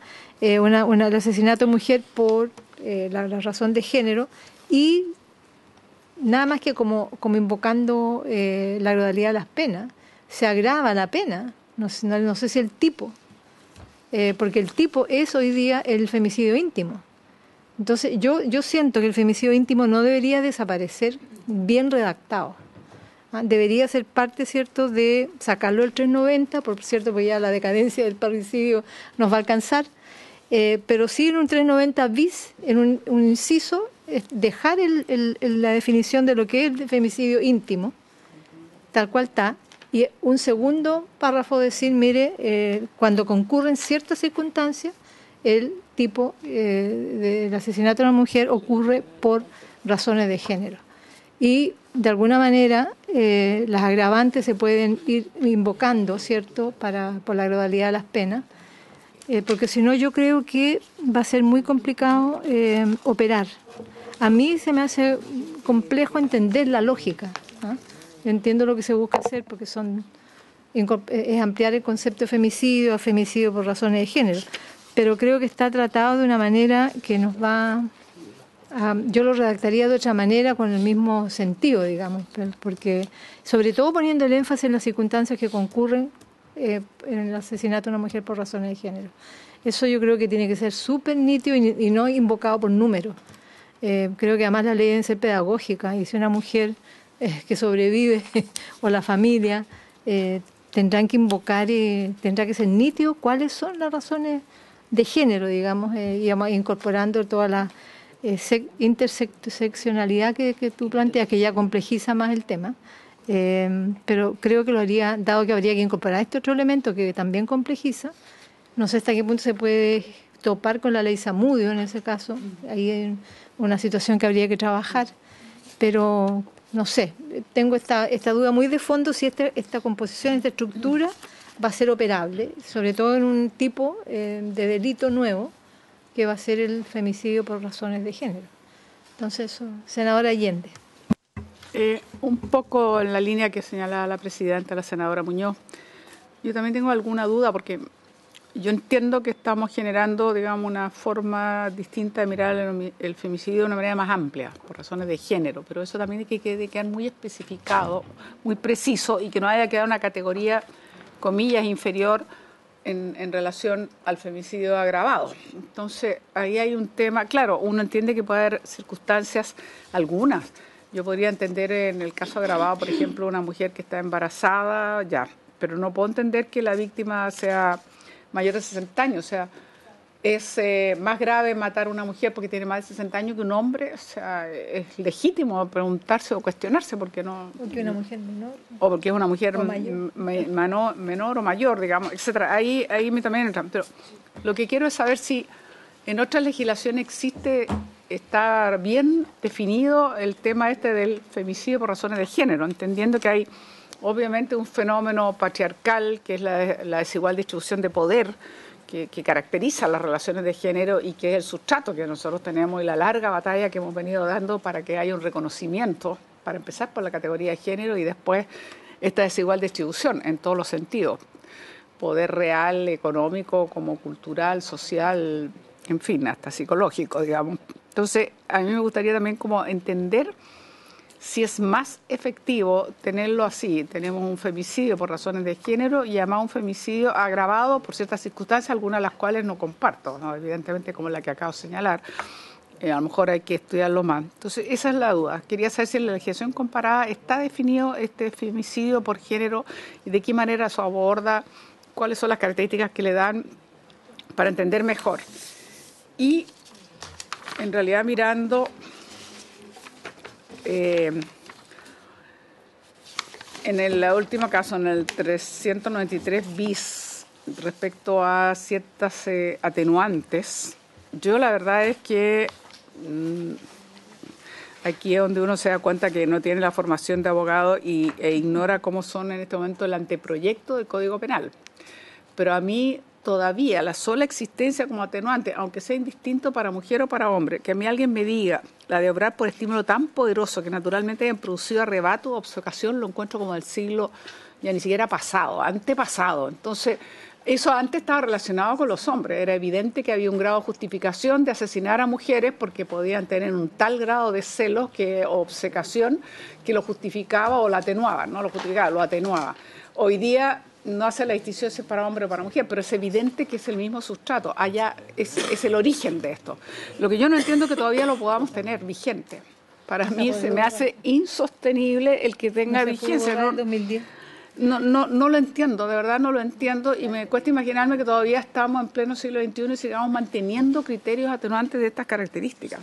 el asesinato de mujer por la razón de género y nada más que como invocando la gradualidad de las penas, se agrava la pena, no sé si el tipo, porque el tipo es hoy día el femicidio íntimo. Entonces yo siento que el femicidio íntimo no debería desaparecer bien redactado. Debería ser parte, ¿cierto?, de sacarlo del 390, por cierto, porque ya la decadencia del parricidio nos va a alcanzar, pero sí en un 390 bis, en un inciso, dejar la definición de lo que es el femicidio íntimo, tal cual está, y un segundo párrafo decir, mire, cuando concurren ciertas circunstancias, el tipo del asesinato de una mujer ocurre por razones de género. Y de alguna manera las agravantes se pueden ir invocando, ¿cierto?, por la gradualidad de las penas, porque si no yo creo que va a ser muy complicado operar. A mí se me hace complejo entender la lógica. Yo entiendo lo que se busca hacer porque es ampliar el concepto de femicidio a femicidio por razones de género, pero creo que está tratado de una manera que nos va... yo lo redactaría de otra manera con el mismo sentido, digamos, porque sobre todo poniendo el énfasis en las circunstancias que concurren en el asesinato de una mujer por razones de género. Eso yo creo que tiene que ser súper nítido y no invocado por números. Creo que además la ley debe ser pedagógica y si una mujer que sobrevive o la familia tendrán que invocar y tendrá que ser nítido cuáles son las razones de género, digamos, incorporando toda la interseccionalidad que tú planteas, que ya complejiza más el tema, pero creo que lo haría, dado que habría que incorporar este otro elemento que también complejiza, no sé hasta qué punto se puede topar con la ley Zamudio en ese caso, ahí hay una situación que habría que trabajar, pero no sé, tengo esta duda muy de fondo si esta composición, esta estructura va a ser operable, sobre todo en un tipo de delito nuevo, que va a ser el femicidio por razones de género. Entonces, senadora Allende. Un poco en la línea que señalaba la presidenta, la senadora Muñoz. Yo también tengo alguna duda porque yo entiendo que estamos generando, digamos, una forma distinta de mirar el femicidio de una manera más amplia, por razones de género, pero eso también hay que quedar muy especificado, muy preciso y que no haya quedado una categoría, comillas, inferior en relación al femicidio agravado. Entonces, ahí hay un tema, claro, uno entiende que puede haber circunstancias, algunas. Yo podría entender en el caso agravado, por ejemplo, una mujer que está embarazada, ya, pero no puedo entender que la víctima sea mayor de 60 años, o sea, es más grave matar a una mujer porque tiene más de 60 años que un hombre, o sea, es legítimo preguntarse o cuestionarse porque no... Porque una mujer menor. O porque es una mujer menor o mayor, digamos, etcétera. Ahí me también entra. Pero lo que quiero es saber si en otras legislaciones está bien definido el tema este del femicidio por razones de género, entendiendo que hay obviamente un fenómeno patriarcal que es la desigual distribución de poder que caracteriza las relaciones de género y que es el sustrato que nosotros tenemos y la larga batalla que hemos venido dando para que haya un reconocimiento, para empezar por la categoría de género y después esta desigual distribución en todos los sentidos, poder real, económico, como cultural, social, en fin, hasta psicológico, digamos. Entonces, a mí me gustaría también como entender si es más efectivo tenerlo así. Tenemos un femicidio por razones de género y además un femicidio agravado por ciertas circunstancias, algunas de las cuales no comparto, ¿no? Evidentemente como la que acabo de señalar. A lo mejor hay que estudiarlo más. Entonces, esa es la duda. Quería saber si en la legislación comparada está definido este femicidio por género y de qué manera se aborda, cuáles son las características que le dan para entender mejor. Y en realidad mirando en el último caso, en el 393 bis, respecto a ciertas atenuantes, yo la verdad es que aquí es donde uno se da cuenta que no tiene la formación de abogado e ignora cómo son en este momento el anteproyecto del Código Penal. Pero a mí todavía la sola existencia como atenuante, aunque sea indistinto para mujer o para hombre, que a mí alguien me diga la de obrar por estímulo tan poderoso que naturalmente han producido arrebato o obcecación, lo encuentro como del siglo ya ni siquiera pasado, antepasado. Entonces, eso antes estaba relacionado con los hombres. Era evidente que había un grado de justificación de asesinar a mujeres porque podían tener un tal grado de celos o obcecación que lo justificaba o lo atenuaba, no lo justificaba, lo atenuaba. Hoy día no hace la distinción si es para hombre o para mujer, pero es evidente que es el mismo sustrato. Allá es el origen de esto. Lo que yo no entiendo es que todavía lo podamos tener vigente. Para mí se me hace insostenible el que tenga vigencia. No lo entiendo, de verdad no lo entiendo, y me cuesta imaginarme que todavía estamos en pleno siglo XXI y sigamos manteniendo criterios atenuantes de estas características.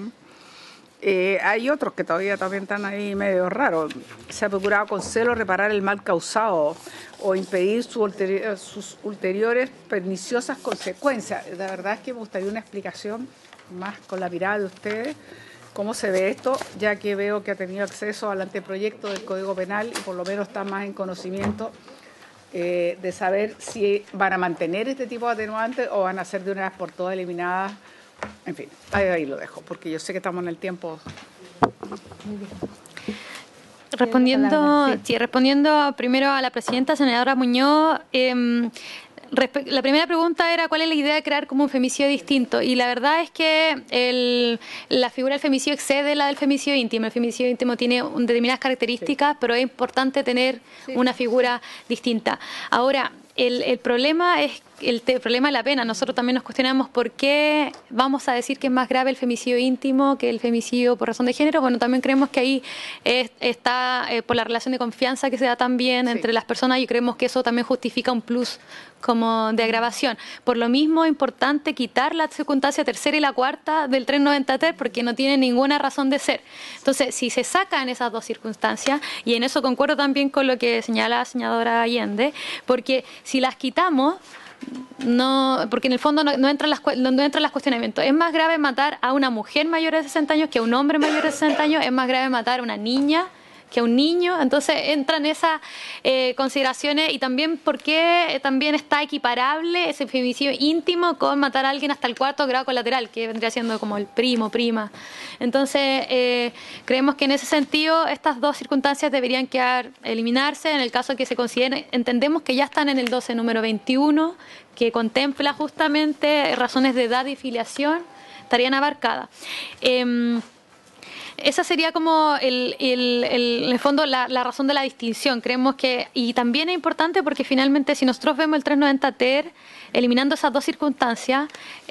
Hay otros que todavía también están ahí medio raros. Se ha procurado con celo reparar el mal causado o impedir sus ulteriores perniciosas consecuencias. La verdad es que me gustaría una explicación más con la mirada de ustedes, cómo se ve esto, ya que veo que ha tenido acceso al anteproyecto del Código Penal y por lo menos está más en conocimiento de saber si van a mantener este tipo de atenuantes o van a ser de una vez por todas eliminadas. En fin, ahí lo dejo, porque yo sé que estamos en el tiempo. Respondiendo primero a la presidenta, senadora Muñoz, la primera pregunta era cuál es la idea de crear como un femicidio distinto, y la verdad es que la figura del femicidio excede la del femicidio íntimo. El femicidio íntimo tiene determinadas características, pero es importante tener una figura distinta. Ahora, el problema es el problema de la pena. Nosotros también nos cuestionamos por qué vamos a decir que es más grave el femicidio íntimo que el femicidio por razón de género. Bueno, también creemos que ahí está por la relación de confianza que se da también entre las personas, y creemos que eso también justifica un plus como de agravación. Por lo mismo, es importante quitar la circunstancia tercera y la cuarta del 393 porque no tiene ninguna razón de ser. Entonces, si se sacan esas dos circunstancias, y en eso concuerdo también con lo que señala la senadora Allende, porque si las quitamos, porque en el fondo no entran los cuestionamientos. Es más grave matar a una mujer mayor de 60 años que a un hombre mayor de 60 años, es más grave matar a una niña que a un niño. Entonces entran esas consideraciones, y también porque también está equiparable ese femicidio íntimo con matar a alguien hasta el 4º grado colateral, que vendría siendo como el primo, prima. Entonces creemos que en ese sentido estas dos circunstancias deberían eliminarse. En el caso que se consideren, entendemos que ya están en el 12 número 21, que contempla justamente razones de edad y filiación, estarían abarcadas. Esa sería como en el fondo la razón de la distinción. Creemos que, y también es importante porque finalmente si nosotros vemos el 390 ter, eliminando esas dos circunstancias,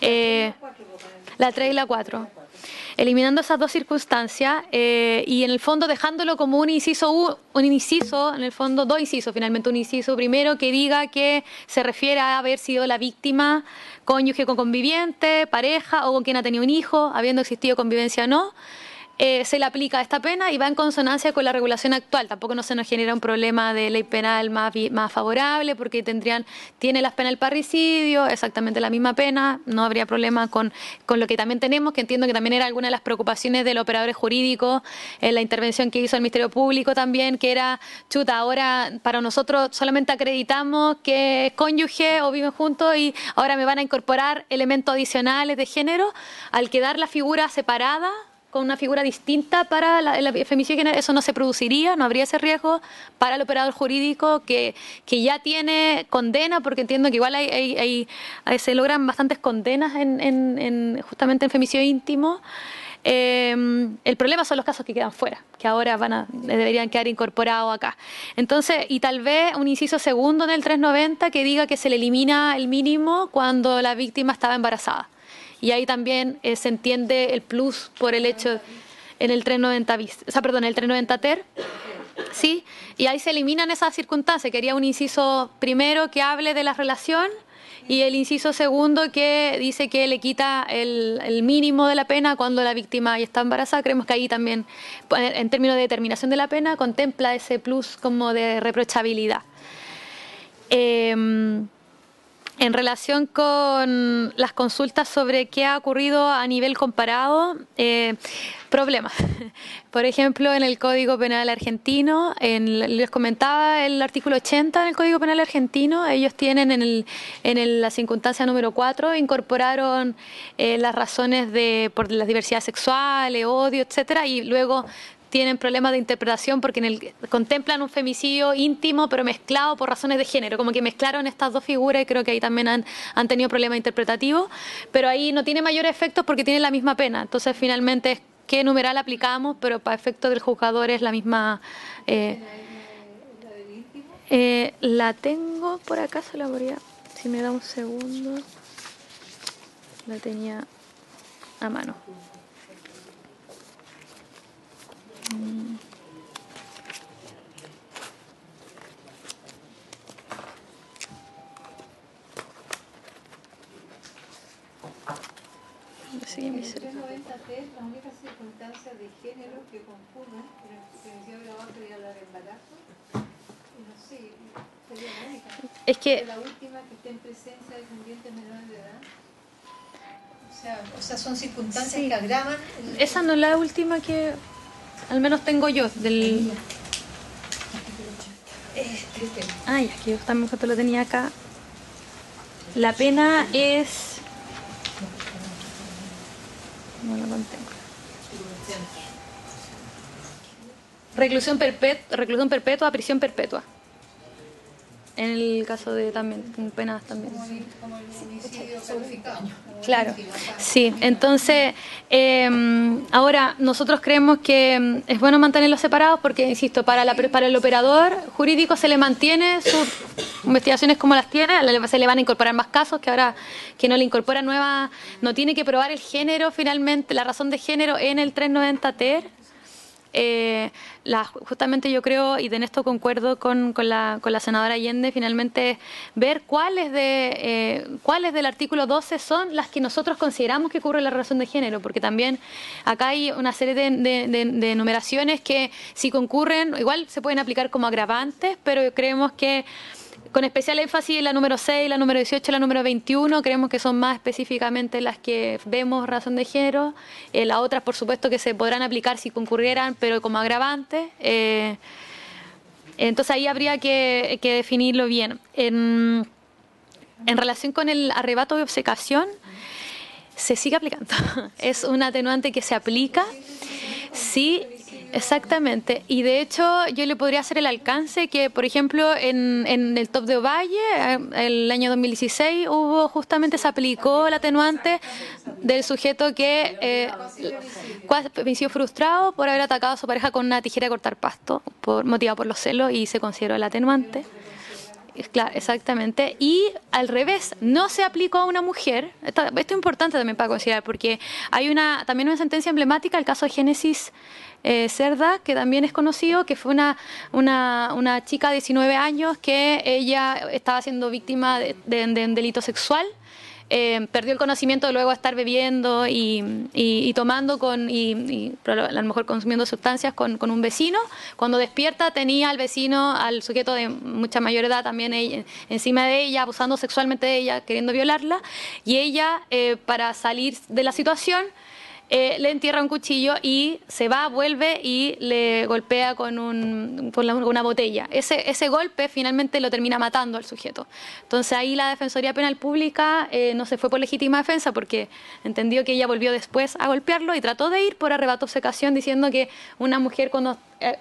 la 3 y la 4, eliminando esas dos circunstancias y en el fondo dejándolo como un inciso, en el fondo dos incisos, finalmente un inciso primero que diga que se refiere a haber sido la víctima cónyuge con conviviente, pareja o con quien ha tenido un hijo, habiendo existido convivencia o no. Se le aplica esta pena y va en consonancia con la regulación actual. Tampoco no se nos genera un problema de ley penal más favorable, porque tiene las penas del parricidio, exactamente la misma pena, no habría problema con lo que también tenemos, que entiendo que también era alguna de las preocupaciones del operador jurídico en la intervención que hizo el Ministerio Público también, que era, ahora para nosotros solamente acreditamos que es cónyuge o viven juntos y ahora me van a incorporar elementos adicionales de género, al quedar la figura separada, con una figura distinta para el femicidio, eso no se produciría, no habría ese riesgo para el operador jurídico que ya tiene condena, porque entiendo que igual se logran bastantes condenas justamente en femicidio íntimo. El problema son los casos que quedan fuera, que ahora deberían quedar incorporados acá. Entonces, y tal vez un inciso segundo en el 390 que diga que se le elimina el mínimo cuando la víctima estaba embarazada. Y ahí también se entiende el plus por el hecho en el 390 el 390 ter, sí, y ahí se eliminan esas circunstancias. Quería un inciso primero que hable de la relación y el inciso segundo que dice que le quita el mínimo de la pena cuando la víctima ya está embarazada. Creemos que ahí también, en términos de determinación de la pena, contempla ese plus como de reprochabilidad. En relación con las consultas sobre qué ha ocurrido a nivel comparado, problemas. Por ejemplo, en el Código Penal argentino, les comentaba el artículo 80 del Código Penal argentino, ellos tienen en la circunstancia número 4, incorporaron las razones por la diversidad sexual, odio, etcétera, y luego tienen problemas de interpretación porque contemplan un femicidio íntimo pero mezclado por razones de género, como que mezclaron estas dos figuras y creo que ahí también han tenido problemas interpretativos, pero ahí no tiene mayores efectos porque tienen la misma pena, entonces finalmente es qué numeral aplicamos, pero para efectos del juzgador es la misma. La tengo por acá, se la podría, si me da un segundo, la tenía a mano. Sí, en el 390T, las únicas circunstancias de género que concurren en el femicidio agravado sería la de embarazo. Y no sé, sería la única. Es que la última que esté en presencia de descendientes menores de edad. O sea, son circunstancias que agravan. Esa no es la última que al menos tengo yo del. Ay, es que yo también lo tenía acá. La pena es. No lo contengo. Reclusión perpetua, prisión perpetua. En el caso de también, penas también. Como el homicidio calificado. Claro, sí. Entonces, ahora nosotros creemos que es bueno mantenerlos separados porque, insisto, para el operador jurídico se le mantiene sus investigaciones como las tiene, se le van a incorporar más casos que ahora que no le incorpora nuevas, no tiene que probar el género finalmente, la razón de género en el 390 TER. Justamente yo creo, y en esto concuerdo con la senadora Allende, finalmente ver cuáles del artículo 12 son las que nosotros consideramos que ocurre la razón de género, porque también acá hay una serie de enumeraciones que si concurren, igual se pueden aplicar como agravantes, pero creemos que con especial énfasis en la número 6, la número 18 y la número 21, creemos que son más específicamente las que vemos razón de género. Las otras, por supuesto, que se podrán aplicar si concurrieran, pero como agravantes. Entonces ahí habría que definirlo bien. En relación con el arrebato de obcecación, se sigue aplicando. Es un atenuante que se aplica. Sí. Exactamente, y de hecho yo le podría hacer el alcance que, por ejemplo, en el TOP de Ovalle, el año 2016, justamente se aplicó el atenuante del sujeto que homicidio frustrado por haber atacado a su pareja con una tijera de cortar pasto, motivado por los celos, y se consideró el atenuante. Claro, exactamente. Y al revés, no se aplicó a una mujer. Esto es importante también para considerar, porque hay también una sentencia emblemática, el caso de Génesis Cerda, que también es conocido, que fue una chica de 19 años que ella estaba siendo víctima de un delito sexual. Perdió el conocimiento de luego estar bebiendo y tomando y a lo mejor consumiendo sustancias con un vecino. Cuando despierta tenía al vecino, al sujeto de mucha mayor edad también encima de ella, abusando sexualmente de ella, queriendo violarla, y ella para salir de la situación le entierra un cuchillo y se va, vuelve y le golpea con una botella. Ese golpe finalmente lo termina matando al sujeto. Entonces ahí la Defensoría Penal Pública no se fue por legítima defensa porque entendió que ella volvió después a golpearlo y trató de ir por arrebato obcecación diciendo que una mujer cuando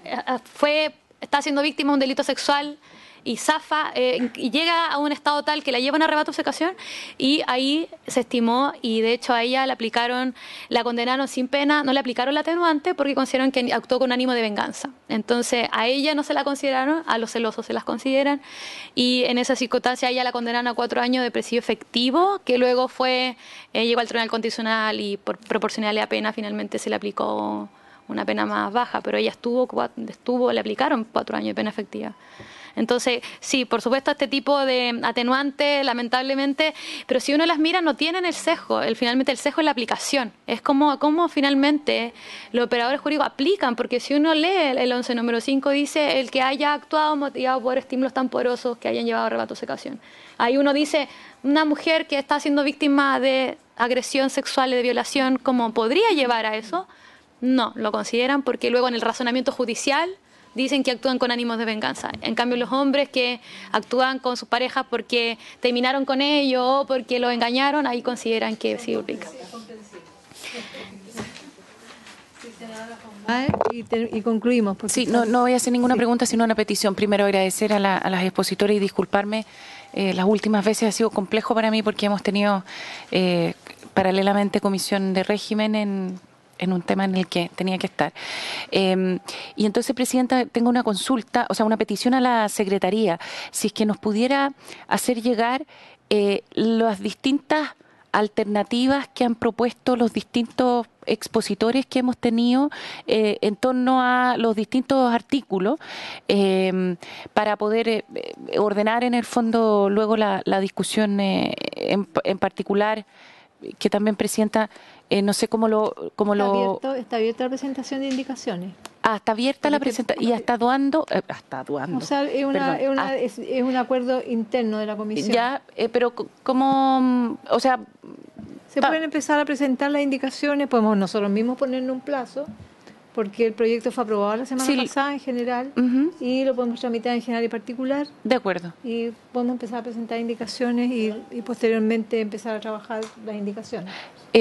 está siendo víctima de un delito sexual y zafa y llega a un estado tal que la llevan a arrebato obcecación, y ahí se estimó, y de hecho a ella la condenaron sin pena, no le aplicaron la atenuante porque consideraron que actuó con ánimo de venganza. Entonces a ella no se la consideraron, a los celosos se las consideran, y en esa circunstancia a ella la condenaron a 4 años de presidio efectivo, que luego llegó al Tribunal Constitucional y por proporcionalidad a pena finalmente se le aplicó una pena más baja, pero ella le aplicaron 4 años de pena efectiva. Entonces, sí, por supuesto, este tipo de atenuantes, lamentablemente, pero si uno las mira, no tienen el sesgo. Finalmente, el sesgo es la aplicación. Es como finalmente los operadores jurídicos aplican, porque si uno lee el 11 número 5, dice el que haya actuado motivado por estímulos tan poderosos que hayan llevado a arrebato o secación. Ahí uno dice, una mujer que está siendo víctima de agresión sexual y de violación, ¿cómo podría llevar a eso? No, lo consideran porque luego en el razonamiento judicial dicen que actúan con ánimos de venganza. En cambio, los hombres que actúan con sus parejas porque terminaron con ellos o porque los engañaron, ahí consideran que sí aplica. Y concluimos. Sí, no voy a hacer ninguna pregunta, sino una petición. Primero, agradecer a las expositoras y disculparme. Las últimas veces ha sido complejo para mí porque hemos tenido paralelamente comisión de régimen en un tema en el que tenía que estar. Y entonces, Presidenta, tengo una consulta, o sea, una petición a la Secretaría, si es que nos pudiera hacer llegar las distintas alternativas que han propuesto los distintos expositores que hemos tenido en torno a los distintos artículos para poder ordenar en el fondo luego la discusión en particular, que también, Presidenta, no sé cómo Está abierta la presentación de indicaciones. Está abierta la presentación y está actuando. O sea, es un acuerdo interno de la comisión. Ya, pero ¿cómo? O sea, se pueden empezar a presentar las indicaciones, podemos nosotros mismos ponerle un plazo, porque el proyecto fue aprobado la semana pasada en general, y lo podemos tramitar en general y particular. De acuerdo. Y podemos empezar a presentar indicaciones y posteriormente empezar a trabajar las indicaciones.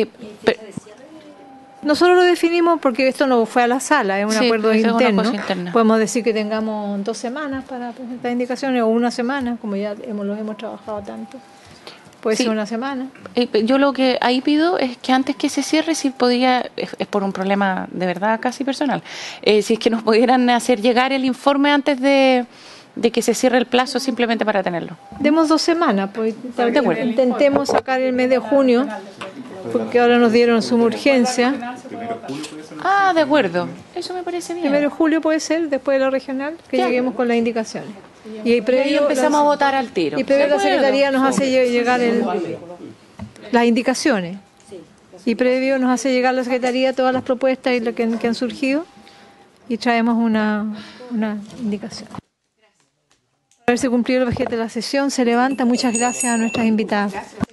Nosotros lo definimos porque esto no fue a la sala, es un acuerdo interno. Podemos decir que tengamos 2 semanas para presentar indicaciones o 1 semana, como ya los hemos trabajado tanto. Puede ser 1 semana. Yo lo que ahí pido es que antes que se cierre, si podría, es por un problema de verdad casi personal, si es que nos pudieran hacer llegar el informe antes de que se cierre el plazo, simplemente para tenerlo. Demos 2 semanas, pues intentemos sacar el mes de junio, porque ahora nos dieron suma urgencia. De acuerdo, eso me parece bien. 1 de julio puede ser, después de la regional, que lleguemos con las indicaciones. Y ahí empezamos a votar al tiro. Y previo la Secretaría nos hace llegar las indicaciones. Y previo nos hace llegar la Secretaría todas las propuestas y lo que han surgido, y traemos una indicación. Haberse cumplido el objeto de la sesión, se levanta. Muchas gracias a nuestras invitadas.